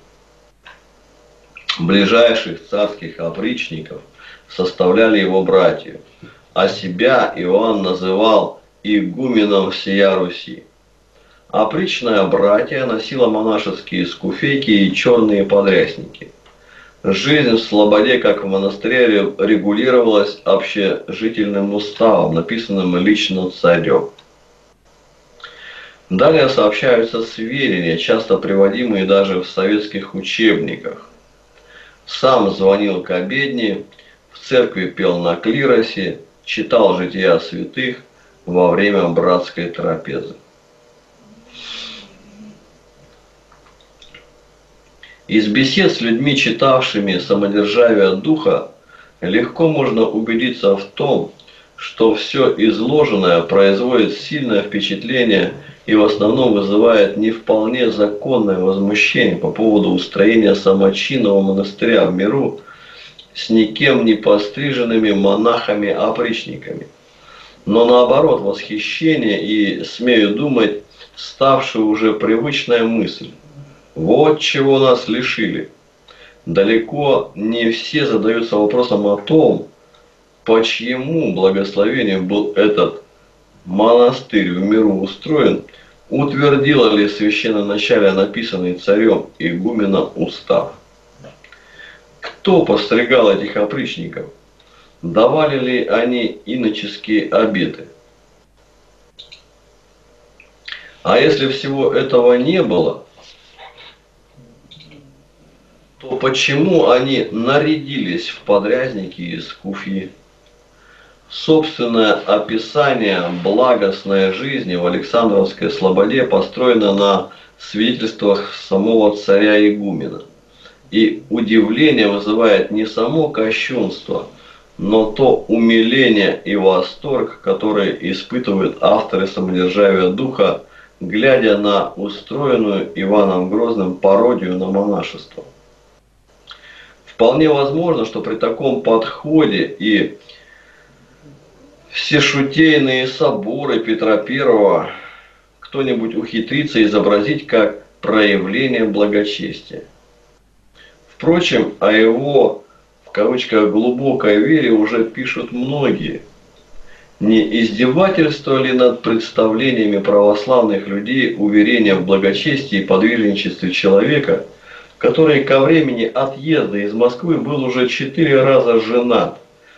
ближайших царских опричников составляли его братья, а себя Иоанн называл игуменом всея Руси. Опричное братья носило монашеские скуфейки и черные подрясники. Жизнь в слободе, как в монастыре, регулировалась общежительным уставом, написанным лично царем. Далее сообщаются сведения, часто приводимые даже в советских учебниках. Сам звонил к обедне, в церкви пел на клиросе, читал жития святых во время братской трапезы. Из бесед с людьми, читавшими самодержавие духа, легко можно убедиться в том, что все изложенное производит сильное впечатление и в основном вызывает не вполне законное возмущение по поводу устроения самочинного монастыря в миру с никем не постриженными монахами-опричниками, но наоборот восхищение и, смею думать, ставшая уже привычная мысль. Вот чего нас лишили. Далеко не все задаются вопросом о том, по чьему благословению был этот монастырь в миру устроен, утвердило ли священноначалие написанный царем игумена устав. Кто постригал этих опричников? Давали ли они иноческие обеты? А если всего этого не было, то почему они нарядились в подрязники из куфьи? Собственное описание благостной жизни в Александровской слободе построено на свидетельствах самого царя-игумена. И удивление вызывает не само кощунство, но то умиление и восторг, которые испытывают авторы самодержавия духа, глядя на устроенную Иваном Грозным пародию на монашество. Вполне возможно, что при таком подходе и всешутейные соборы Петра Первого кто-нибудь ухитрится изобразить как проявление благочестия. Впрочем, о его, в кавычках, глубокой вере уже пишут многие. Не издевательство ли над представлениями православных людей уверения в благочестии и подвижничестве человека, который ко времени отъезда из Москвы был уже четыре раза женат,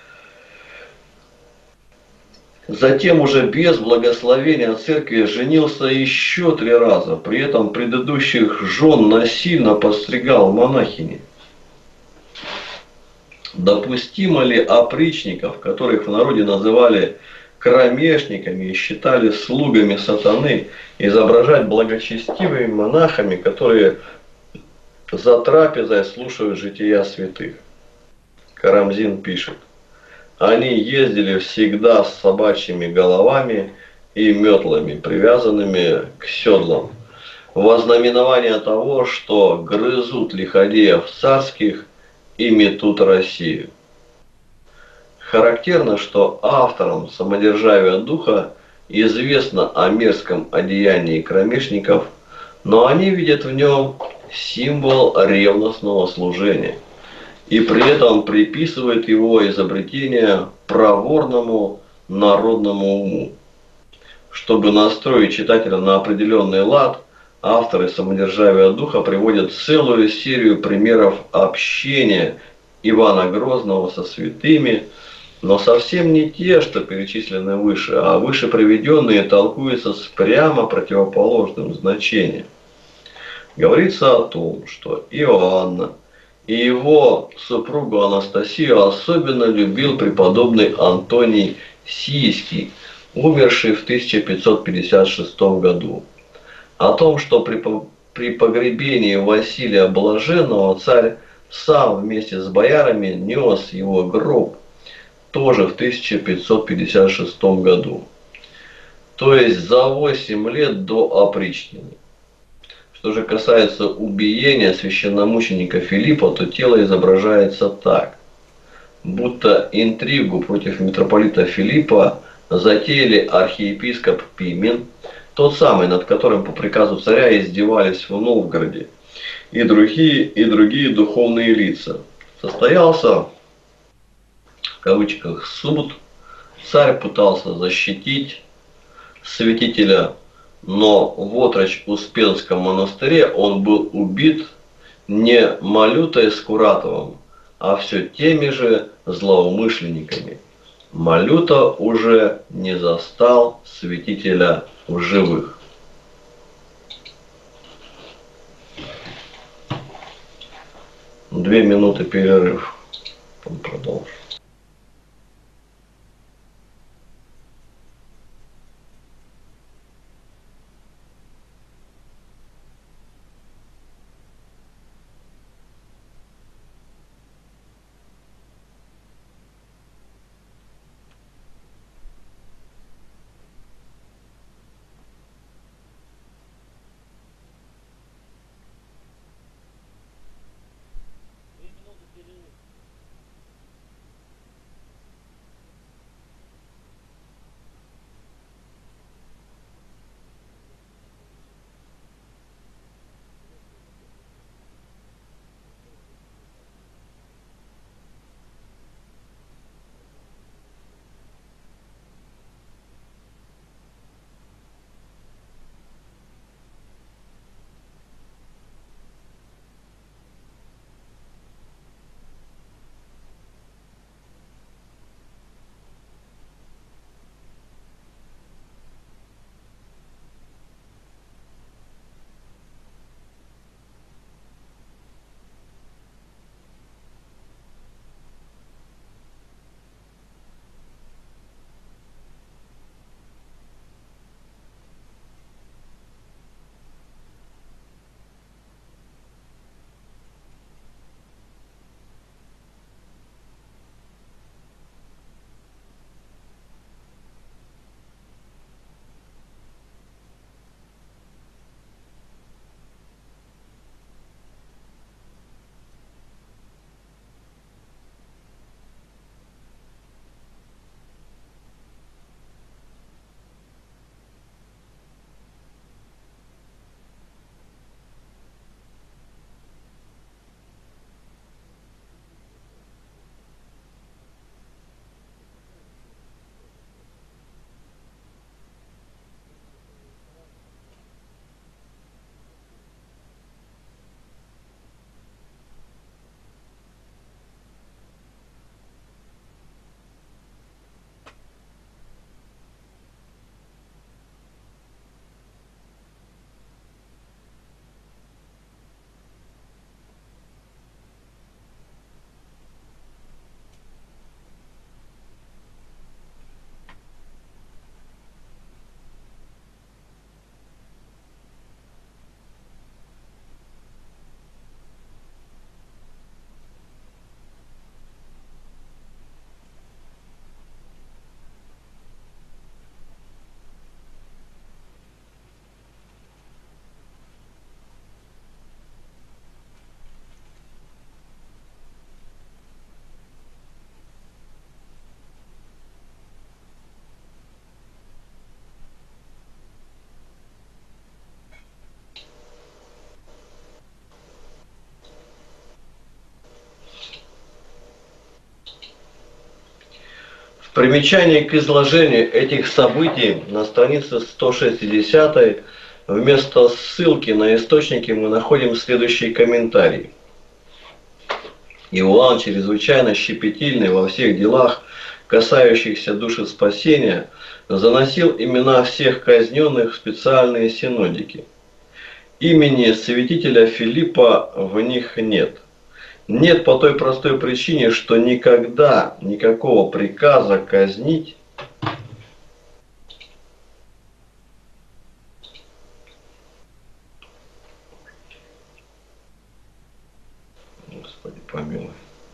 затем уже без благословения церкви женился еще три раза, при этом предыдущих жен насильно постригал монахини? Допустимо ли опричников, которых в народе называли кромешниками и считали слугами сатаны, изображать благочестивыми монахами, которые за трапезой слушают жития святых? Карамзин пишет: они ездили всегда с собачьими головами и метлами, привязанными к седлам, во знаменование того, что грызут лиходеев царских и метут Россию. Характерно, что авторам самодержавия духа известно о мерзком одеянии кромешников, но они видят в нем символ ревностного служения и при этом приписывают его изобретение проворному народному уму. Чтобы настроить читателя на определенный лад, авторы самодержавия духа приводят целую серию примеров общения Ивана Грозного со святыми, но совсем не те, что перечислены выше, а выше приведенные толкуются с прямо противоположным значением. Говорится о том, что Иоанна и его супругу Анастасию особенно любил преподобный Антоний Сийский, умерший в тысяча пятьсот пятьдесят шестом году. О том, что при, при погребении Василия Блаженного царь сам вместе с боярами нес его гроб, тоже в тысяча пятьсот пятьдесят шестом году, то есть за восемь лет до опричнины. Что же касается убиения священномученика Филиппа, то тело изображается так, будто интригу против митрополита Филиппа затеяли архиепископ Пимен, тот самый, над которым по приказу царя издевались в Новгороде, и другие, и другие духовные лица. Состоялся, в кавычках, суд, царь пытался защитить святителя, но в Отрочь-Успенском монастыре он был убит не Малютой Скуратовым, а все теми же злоумышленниками. Малюта уже не застал святителя в живых. Две минуты перерыв. Он продолжит. примечание к изложению этих событий на странице сто шестидесятой вместо ссылки на источники мы находим следующий комментарий. Иоанн, чрезвычайно щепетильный во всех делах, касающихся души спасения, заносил имена всех казненных в специальные синодики. Имени святителя Филиппа в них нет. Нет по той простой причине, что никогда никакого приказа казнить Господи помилуй.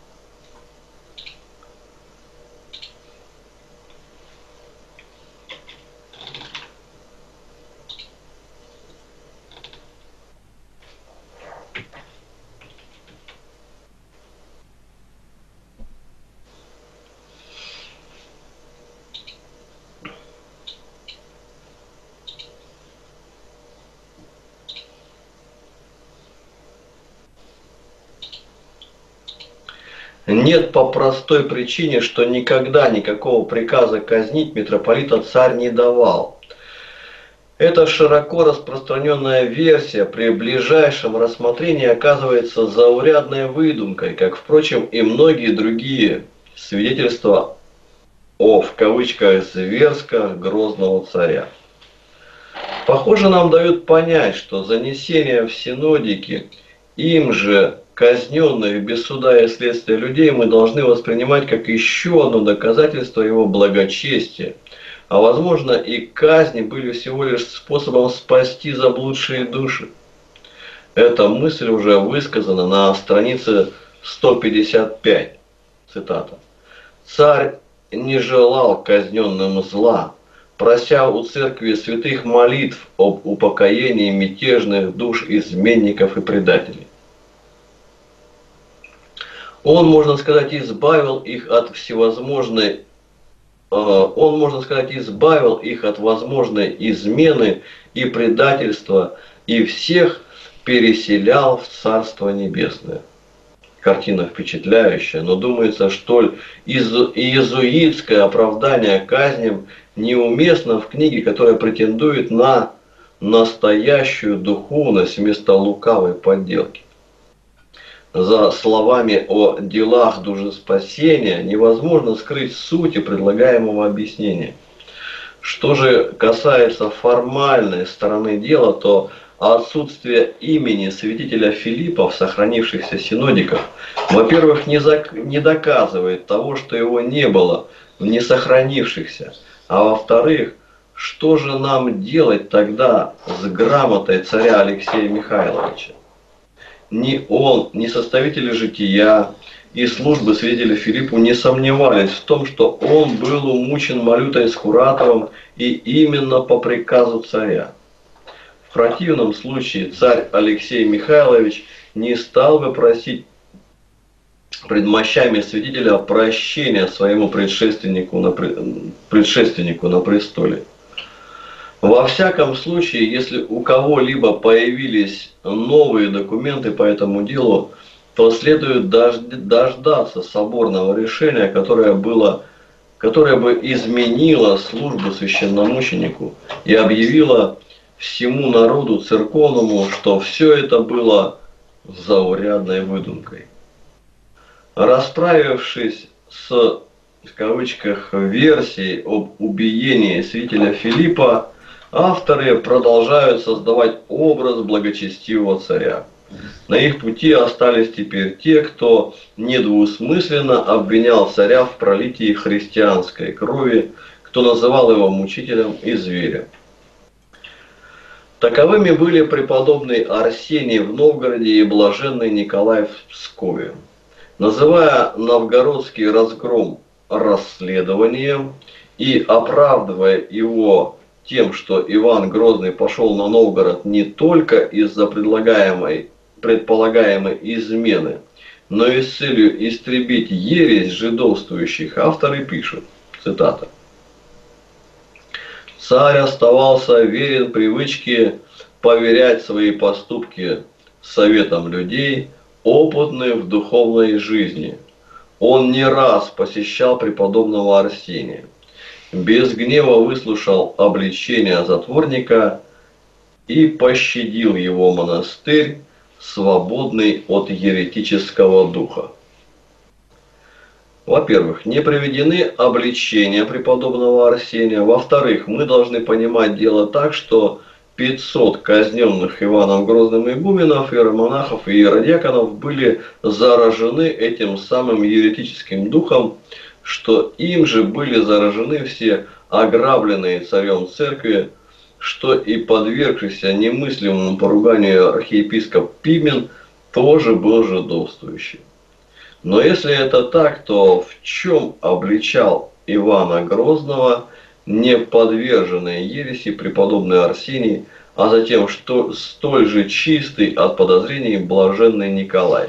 Нет по простой причине, что никогда никакого приказа казнить митрополита царь не давал. Эта широко распространенная версия при ближайшем рассмотрении оказывается заурядной выдумкой, как, впрочем, и многие другие свидетельства о, в кавычках, зверсках грозного царя. Похоже, нам дают понять, что занесение в синодики им же казненных без суда и следствия людей мы должны воспринимать как еще одно доказательство его благочестия, а возможно и казни были всего лишь способом спасти заблудшие души. Эта мысль уже высказана на странице сто пятьдесят пять, цитата. «Царь не желал казненным зла, прося у церкви святых молитв об упокоении мятежных душ изменников и предателей. Он, можно сказать, избавил их от всевозможной, э, он, можно сказать, избавил их от возможной измены и предательства и всех переселял в Царство Небесное». Картина впечатляющая, но думается, что иезуитское оправдание казням неуместно в книге, которая претендует на настоящую духовность вместо лукавой подделки. За словами о делах душеспасения невозможно скрыть сути предлагаемого объяснения. Что же касается формальной стороны дела, то отсутствие имени святителя Филиппа в сохранившихся синодиках, во-первых, не, зак... не доказывает того, что его не было в несохранившихся, а во-вторых, что же нам делать тогда с грамотой царя Алексея Михайловича? Ни он, ни составители жития и службы свидетеля Филиппу не сомневались в том, что он был умучен Малютой Скуратовым и именно по приказу царя. В противном случае царь Алексей Михайлович не стал бы просить пред мощами свидетеля прощения своему предшественнику на, предшественнику на престоле. Во всяком случае, если у кого-либо появились новые документы по этому делу, то следует дождаться соборного решения, которое, было, которое бы изменило службу священномученику и объявило всему народу церковному, что все это было заурядной выдумкой. Расправившись с, в кавычках, версией об убиении святителя Филиппа, авторы продолжают создавать образ благочестивого царя. На их пути остались теперь те, кто недвусмысленно обвинял царя в пролитии христианской крови, кто называл его мучителем и зверем. Таковыми были преподобный Арсений в Новгороде и блаженный Николай в Пскове. Называя новгородский разгром расследованием и оправдывая его тем, что Иван Грозный пошел на Новгород не только из-за предлагаемой, предполагаемой измены, но и с целью истребить ересь жидовствующих, авторы пишут, цитата: «Царь оставался верен привычке поверять свои поступки советам людей, опытных в духовной жизни. он не раз посещал преподобного Арсения. Без гнева выслушал обличение затворника и пощадил его монастырь, свободный от еретического духа. Во-первых, не приведены обличения преподобного Арсения. Во-вторых, мы должны понимать дело так, что пятьсот казненных Иваном Грозным игуменов, иеромонахов и иеродиаконов были заражены этим самым еретическим духом, что им же были заражены все ограбленные царем церкви, что и подвергшийся немыслимому поруганию архиепископ Пимен тоже был жидовствующий. Но если это так, то в чем обличал Ивана Грозного не подверженный ереси преподобный Арсений, а затем что столь же чистый от подозрений блаженный Николай?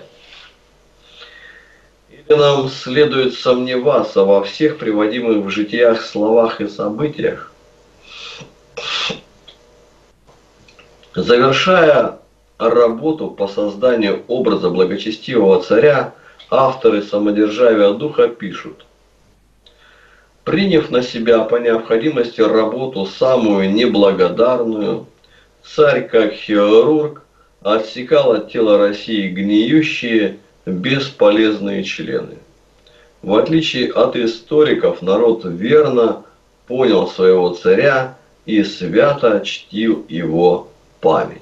Или нам следует сомневаться во всех приводимых в житиях словах и событиях? Завершая работу по созданию образа благочестивого царя, авторы самодержавия духа пишут: приняв на себя по необходимости работу самую неблагодарную, царь как хирург отсекал от тела России гниющие, бесполезные члены. В отличие от историков, народ верно понял своего царя и свято чтил его память.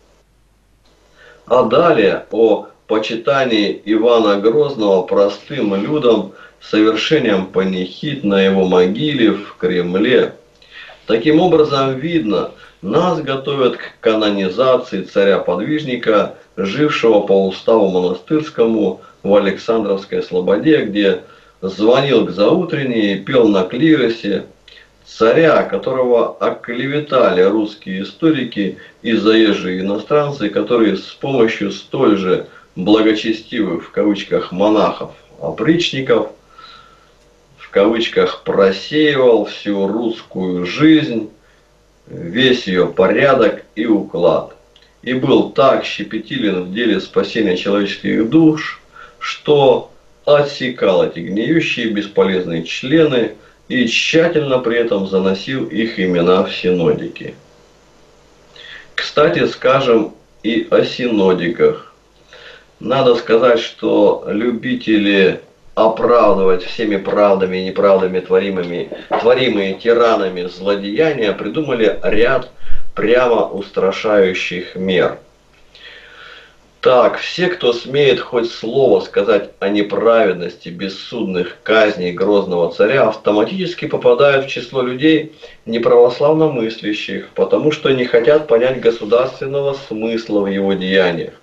А далее о почитании Ивана Грозного простым людям, совершением панихид на его могиле в Кремле. Таким образом, видно, нас готовят к канонизации царя-подвижника, жившего по уставу монастырскому в Александровской Слободе, где звонил к заутренней и пел на клиросе, царя, которого оклеветали русские историки и заезжие иностранцы, которые с помощью столь же благочестивых в кавычках монахов, опричников, в кавычках просеивал всю русскую жизнь, весь ее порядок и уклад, и был так щепетилен в деле спасения человеческих душ, что отсекал эти гниющие бесполезные члены и тщательно при этом заносил их имена в синодики. Кстати, скажем и о синодиках. Надо сказать, что любители оправдывать всеми правдами и неправдами творимыми, творимые тиранами злодеяния придумали ряд прямо устрашающих мер. Так, все, кто смеет хоть слово сказать о неправедности бессудных казней грозного царя, автоматически попадают в число людей неправославно мыслящих, потому что не хотят понять государственного смысла в его деяниях.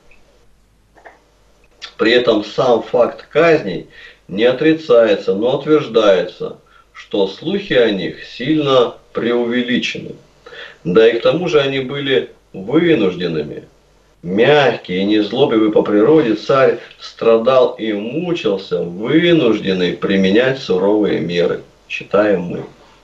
При этом сам факт казней не отрицается, но утверждается, что слухи о них сильно преувеличены. Да и к тому же они были вынужденными. Мягкий и незлобивый по природе, царь страдал и мучился, вынужденный применять суровые меры, считаем мы.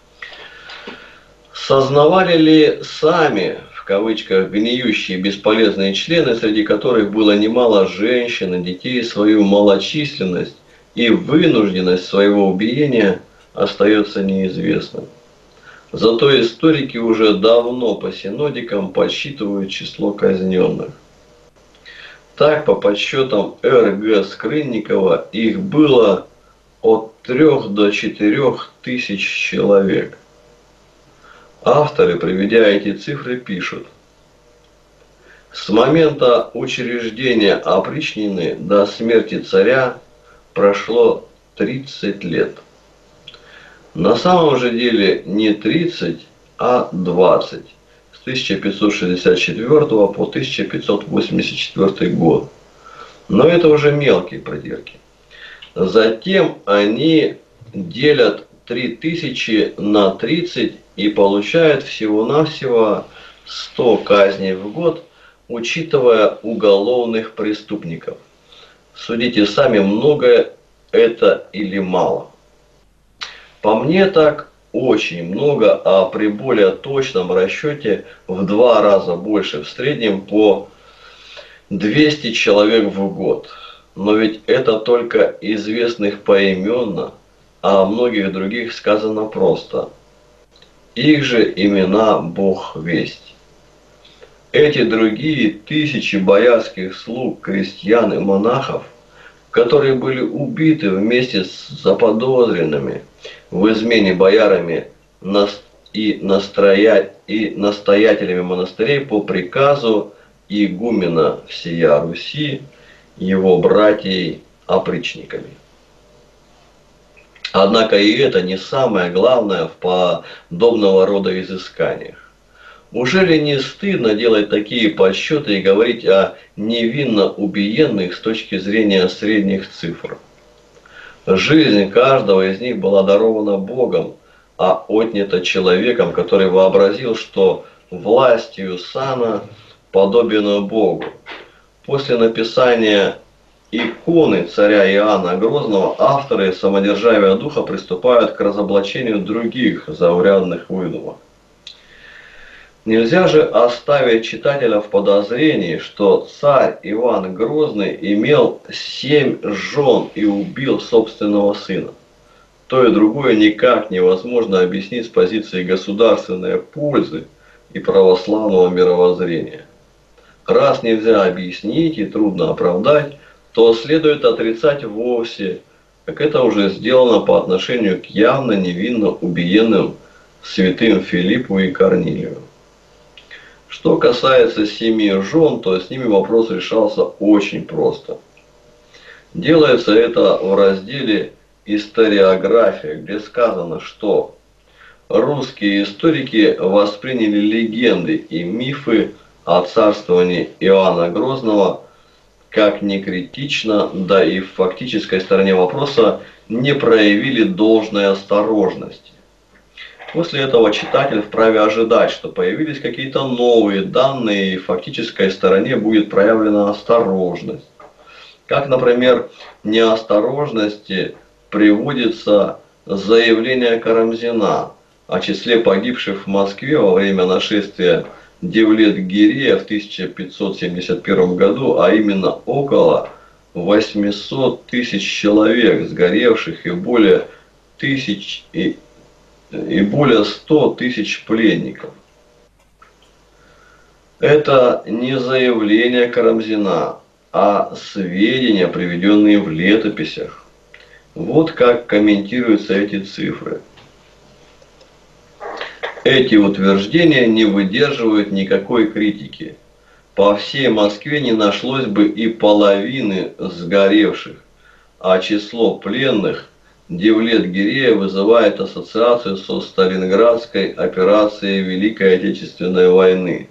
Сознавали ли сами, в кавычках, гниющие бесполезные члены, среди которых было немало женщин и детей, свою малочисленность и вынужденность своего убиения, остается неизвестным. Зато историки уже давно по синодикам подсчитывают число казненных. Так, по подсчетам Р Г Скрынникова, их было от трёх до четырёх тысяч человек. Авторы, приведя эти цифры, пишут: с момента учреждения опричнины до смерти царя прошло тридцать лет. На самом же деле не тридцать, а двадцать. С тысяча пятьсот шестьдесят четвёртого по тысяча пятьсот восемьдесят четвёртый год. Но это уже мелкие придирки. Затем они делят три тысячи на тридцать и получают всего-навсего сто казней в год, учитывая уголовных преступников. Судите сами, много это или мало. По мне так очень много, а при более точном расчете в два раза больше, в среднем по двести человек в год. Но ведь это только известных поименно, а о многих других сказано просто. Их же имена Бог весть. Эти другие тысячи боярских слуг, крестьян и монахов, которые были убиты вместе с заподозренными в измене боярами и, настроя... и настоятелями монастырей по приказу игумена всея Руси, его братьей опричниками. Однако и это не самое главное в подобного рода изысканиях. Уже ли не стыдно делать такие подсчеты и говорить о невинно убиенных с точки зрения средних цифр? Жизнь каждого из них была дарована Богом, а отнята человеком, который вообразил, что властью сана подобен Богу. После написания иконы царя Иоанна Грозного авторы самодержавия духа приступают к разоблачению других заурядных выдумок. Нельзя же оставить читателя в подозрении, что царь Иван Грозный имел семь жен и убил собственного сына. То и другое никак невозможно объяснить с позиции государственной пользы и православного мировоззрения. Раз нельзя объяснить и трудно оправдать, то следует отрицать вовсе, как это уже сделано по отношению к явно невинно убиенным святым Филиппу и Корнилию. Что касается семи жен, то с ними вопрос решался очень просто. Делается это в разделе «Историография», где сказано, что русские историки восприняли легенды и мифы о царствовании Иоанна Грозного как некритично, да и в фактической стороне вопроса не проявили должной осторожности. После этого читатель вправе ожидать, что появились какие-то новые данные и в фактической стороне будет проявлена осторожность. Как, например, неосторожности приводится заявление Карамзина о числе погибших в Москве во время нашествия Девлет-Гирея в тысяча пятьсот семьдесят первом году, а именно около восьмисот тысяч человек сгоревших и более тысяч и, и более ста тысяч пленников. Это не заявление Карамзина, а сведения, приведенные в летописях. Вот как комментируются эти цифры. Эти утверждения не выдерживают никакой критики. По всей Москве не нашлось бы и половины сгоревших, а число пленных Девлет-Гирея вызывает ассоциацию со Сталинградской операцией Великой Отечественной войны.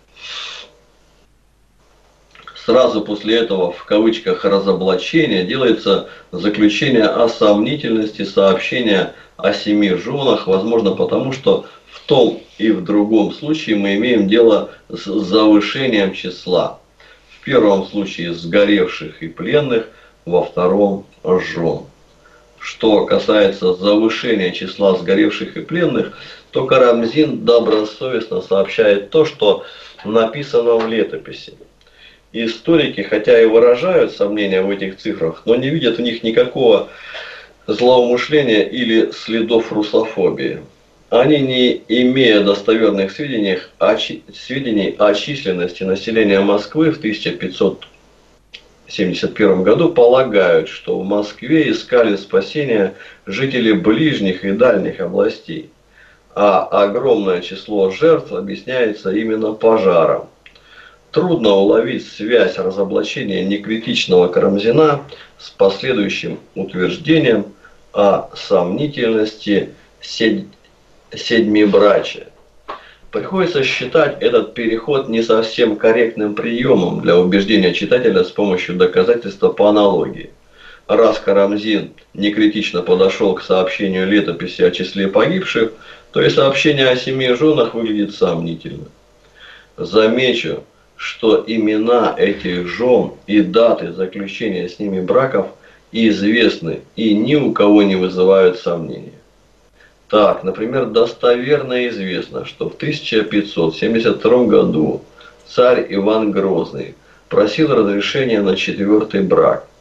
Сразу после этого, в кавычках, разоблачения делается заключение о сомнительности сообщения о семи женах, возможно потому, что в том и в другом случае мы имеем дело с завышением числа. В первом случае сгоревших и пленных, во втором жен. Что касается завышения числа сгоревших и пленных, то Карамзин добросовестно сообщает то, что написано в летописи. Историки, хотя и выражают сомнения в этих цифрах, но не видят в них никакого злоумышления или следов русофобии. Они, не имея достоверных сведений о, сведений о численности населения Москвы в тысяча пятьсот семьдесят первом году, полагают, что в Москве искали спасения жители ближних и дальних областей, а огромное число жертв объясняется именно пожаром. Трудно уловить связь разоблачения некритичного Карамзина с последующим утверждением о сомнительности седь... седьмибрачия. Приходится считать этот переход не совсем корректным приемом для убеждения читателя с помощью доказательства по аналогии. Раз Карамзин некритично подошел к сообщению летописи о числе погибших, то и сообщение о семи женах выглядит сомнительно. Замечу, что имена этих жен и даты заключения с ними браков известны и ни у кого не вызывают сомнения. Так, например, достоверно известно, что в тысяча пятьсот семьдесят втором году царь Иван Грозный просил разрешения на четвертый брак.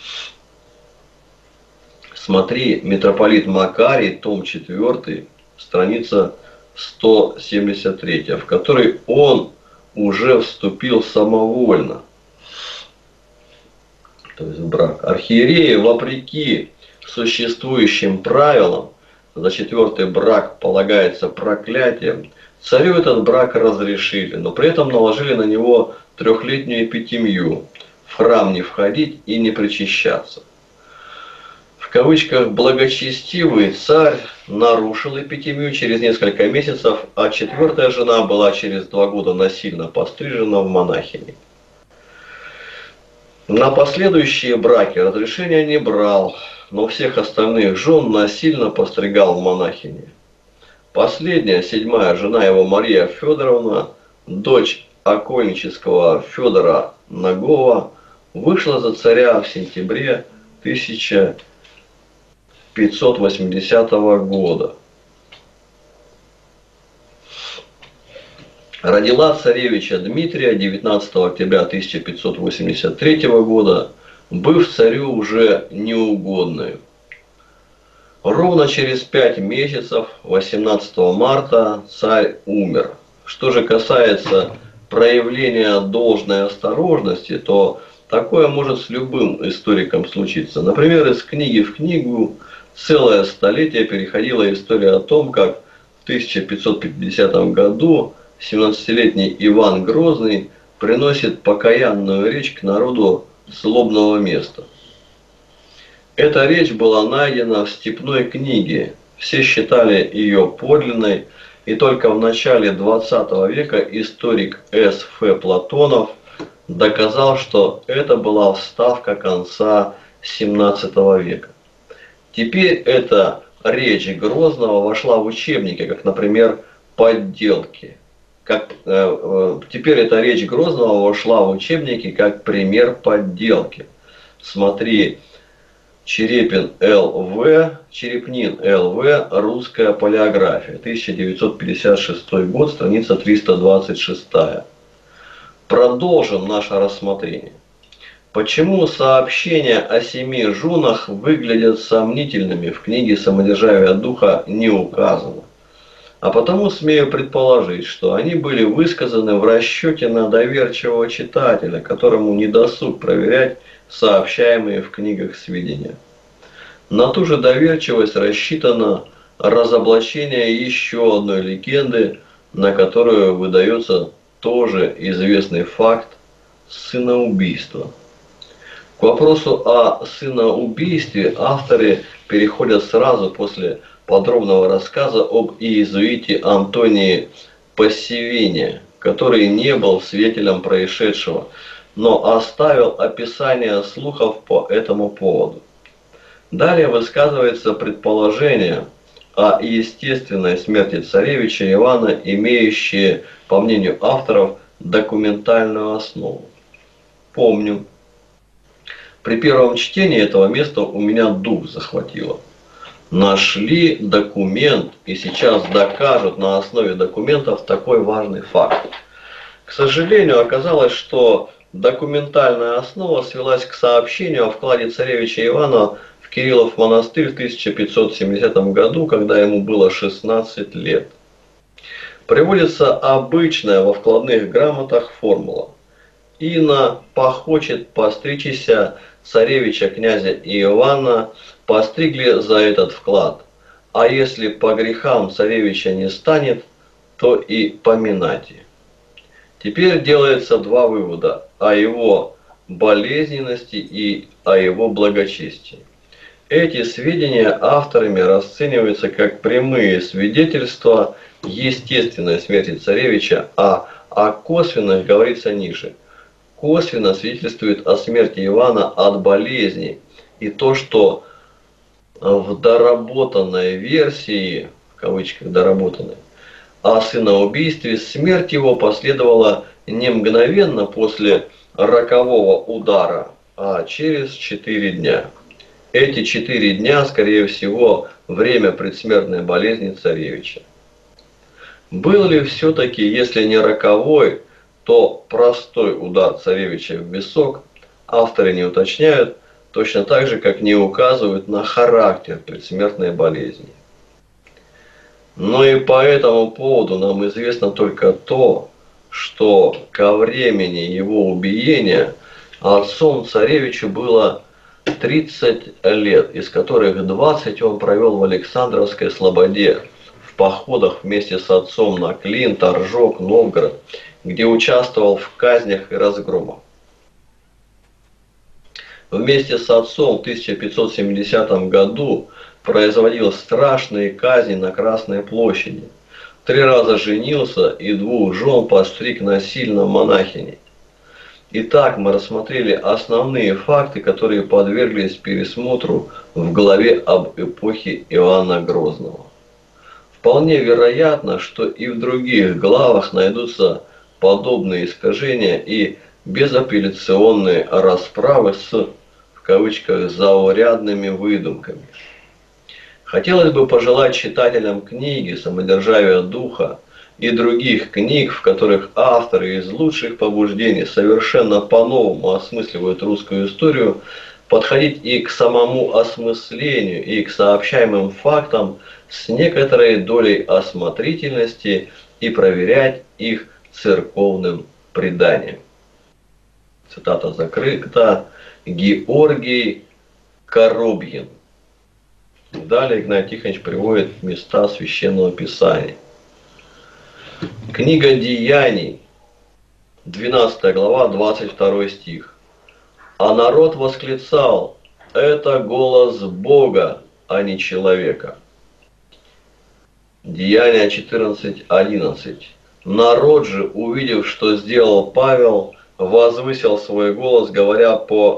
Смотри, митрополит Макарий, том четвёртый, страница сто семьдесят три, в которой он уже вступил самовольно, то есть в брак. Архиереи, вопреки существующим правилам, за четвертый брак полагается проклятием, царю этот брак разрешили, но при этом наложили на него трехлетнюю эпитемию: в храм не входить и не причащаться. В кавычках благочестивый царь нарушил эпитемию через несколько месяцев, а четвертая жена была через два года насильно пострижена в монахини. На последующие браки разрешения не брал, но всех остальных жен насильно постригал в монахини. Последняя, седьмая жена его, Мария Федоровна, дочь окольнического Федора Нагова, вышла за царя в сентябре тысяча пятьсот восьмидесятого года. Родила царевича Дмитрия девятнадцатого октября тысяча пятьсот восемьдесят третьего года, быв царю уже неугодную. Ровно через пять месяцев, восемнадцатого марта, царь умер. Что же касается проявления должной осторожности, то такое может с любым историком случиться. Например, из книги в книгу целое столетие переходила история о том, как в тысяча пятьсот пятидесятом году семнадцатилетний Иван Грозный приносит покаянную речь к народу с лобного места. Эта речь была найдена в степной книге. Все считали ее подлинной, и только в начале двадцатого века историк С Ф Платонов доказал, что это была вставка конца семнадцатого века. Теперь эта речь Грозного вошла в учебники, как, например, подделки. Как, э, э, теперь эта речь Грозного вошла в учебники как пример подделки. Смотри, Черепин Л В, Черепнин Л В, русская палеография, тысяча девятьсот пятьдесят шестой год, страница триста двадцать шесть. Продолжим наше рассмотрение. Почему сообщения о семи жунах выглядят сомнительными, в книге «Самодержавие духа» не указано. А потому смею предположить, что они были высказаны в расчете на доверчивого читателя, которому не досуг проверять сообщаемые в книгах сведения. На ту же доверчивость рассчитано разоблачение еще одной легенды, на которую выдается тоже известный факт сыноубийства. К вопросу о сыноубийстве авторы переходят сразу после подробного рассказа об иезуите Антонии Пассивине, который не был свидетелем происшедшего, но оставил описание слухов по этому поводу. Далее высказывается предположение о естественной смерти царевича Ивана, имеющее, по мнению авторов, документальную основу. Помню, при первом чтении этого места у меня дух захватило. Нашли документ и сейчас докажут на основе документов такой важный факт. К сожалению, оказалось, что документальная основа свелась к сообщению о вкладе царевича Ивана в Кириллов монастырь в тысяча пятьсот семидесятом году, когда ему было шестнадцать лет. Приводится обычная во вкладных грамотах формула. Ина похочет постричься царевича князя Иоанна, постригли за этот вклад. А если по грехам царевича не станет, то и поминайте. Теперь делается два вывода о его болезненности и о его благочестии. Эти сведения авторами расцениваются как прямые свидетельства естественной смерти царевича, а о косвенных говорится ниже. Косвенно свидетельствует о смерти Ивана от болезни и то, что в доработанной версии, в кавычках доработанной, о сыноубийстве смерть его последовала не мгновенно после рокового удара, а через четыре дня. Эти четыре дня, скорее всего, время предсмертной болезни царевича. Был ли все-таки, если не роковой, то простой удар царевича в висок, авторы не уточняют, точно так же, как не указывают на характер предсмертной болезни. Но и по этому поводу нам известно только то, что ко времени его убиения отцом царевичу было тридцать лет, из которых двадцать он провел в Александровской слободе, в походах вместе с отцом на Клин, Торжок, Новгород, где участвовал в казнях и разгромах. Вместе с отцом в тысяча пятьсот семидесятом году производил страшные казни на Красной площади. Три раза женился и двух жен постриг насильно монахиней. Итак, мы рассмотрели основные факты, которые подверглись пересмотру в главе об эпохе Иоанна Грозного. Вполне вероятно, что и в других главах найдутся подобные искажения и безапелляционные расправы с, в кавычках, заурядными выдумками. Хотелось бы пожелать читателям книги «Самодержавие духа» и других книг, в которых авторы из лучших побуждений совершенно по-новому осмысливают русскую историю, подходить и к самому осмыслению, и к сообщаемым фактам с некоторой долей осмотрительности и проверять их церковным преданием. Цитата закрыта. Георгий Коробьин. Далее Игнатий Тихонович приводит места Священного Писания. Книга Деяний, двенадцатая глава, двадцать второй стих. А народ восклицал: это голос Бога, а не человека. Деяния четырнадцать одиннадцать. Народ же, увидев, что сделал Павел, возвысил свой голос, говоря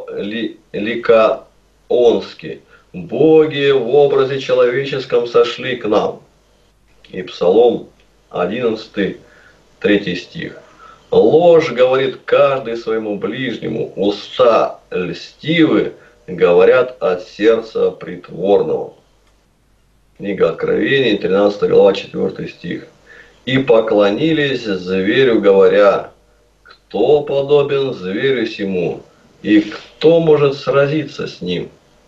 по-ликаонски: боги в образе человеческом сошли к нам. И Псалом одиннадцатый, третий стих. Ложь говорит каждый своему ближнему, уста льстивы говорят от сердца притворного. Книга Откровений, тринадцатая глава, четвёртый стих. И поклонились зверю, говоря: кто подобен зверю сему, и кто может сразиться с ним?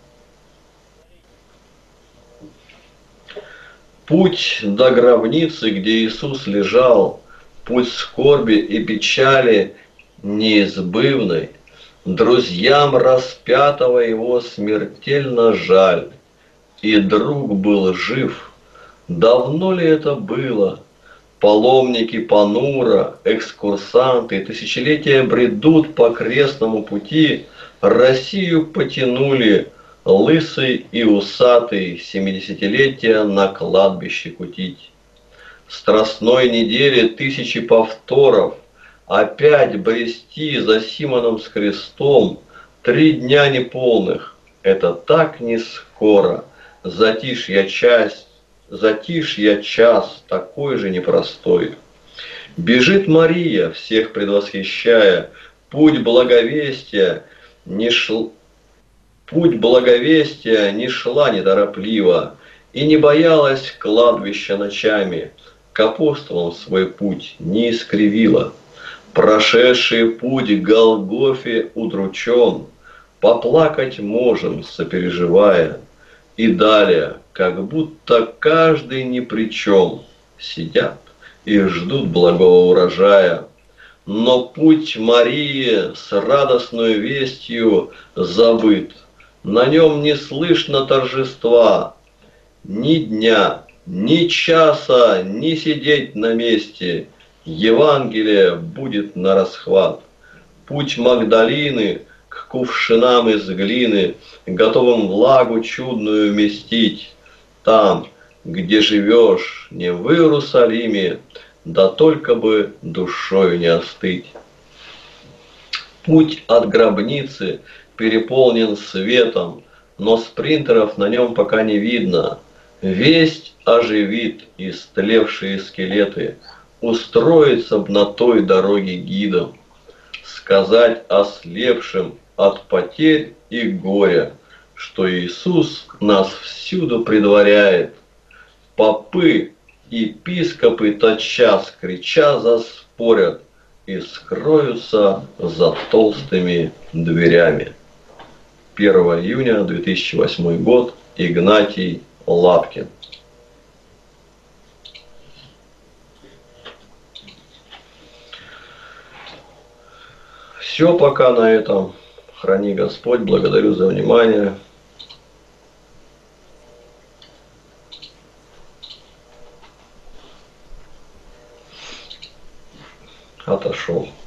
Путь до гробницы, где Иисус лежал, путь скорби и печали неизбывной, друзьям распятого его смертельно жаль, и друг был жив. Давно ли это было? Паломники понуро, экскурсанты, тысячелетия бредут по крестному пути, Россию потянули лысый и усатый семидесятилетия на кладбище кутить. Страстной недели тысячи повторов, опять брести за Симоном с крестом, три дня неполных, это так не скоро, затишья часть, затишья час такой же непростой. Бежит Мария, всех предвосхищая, путь благовестия не шел. Путь благовестия не шла неторопливо и не боялась кладбища ночами, к апостолам свой путь не искривила. Прошедший путь к Голгофе удручен, поплакать можем, сопереживая, и далее, как будто каждый ни при чем, сидят и ждут благого урожая. Но путь Марии с радостной вестью забыт. На нем не слышно торжества, ни дня, ни часа не сидеть на месте. Евангелие будет на расхват. Путь Магдалины к кувшинам из глины, готовым влагу чудную вместить. Там, где живешь, не в Иерусалиме, да только бы душою не остыть. Путь от гробницы переполнен светом, но спринтеров на нем пока не видно. Весть оживит истлевшие скелеты, устроиться б на той дороге гидом, сказать ослепшим от потерь и горя, что Иисус нас всюду предваряет. Попы, епископы тотчас крича заспорят и скроются за толстыми дверями. первого июня две тысячи восьмой год. Игнатий Лапкин. Все пока на этом. Храни Господь. Благодарю за внимание. Отошел.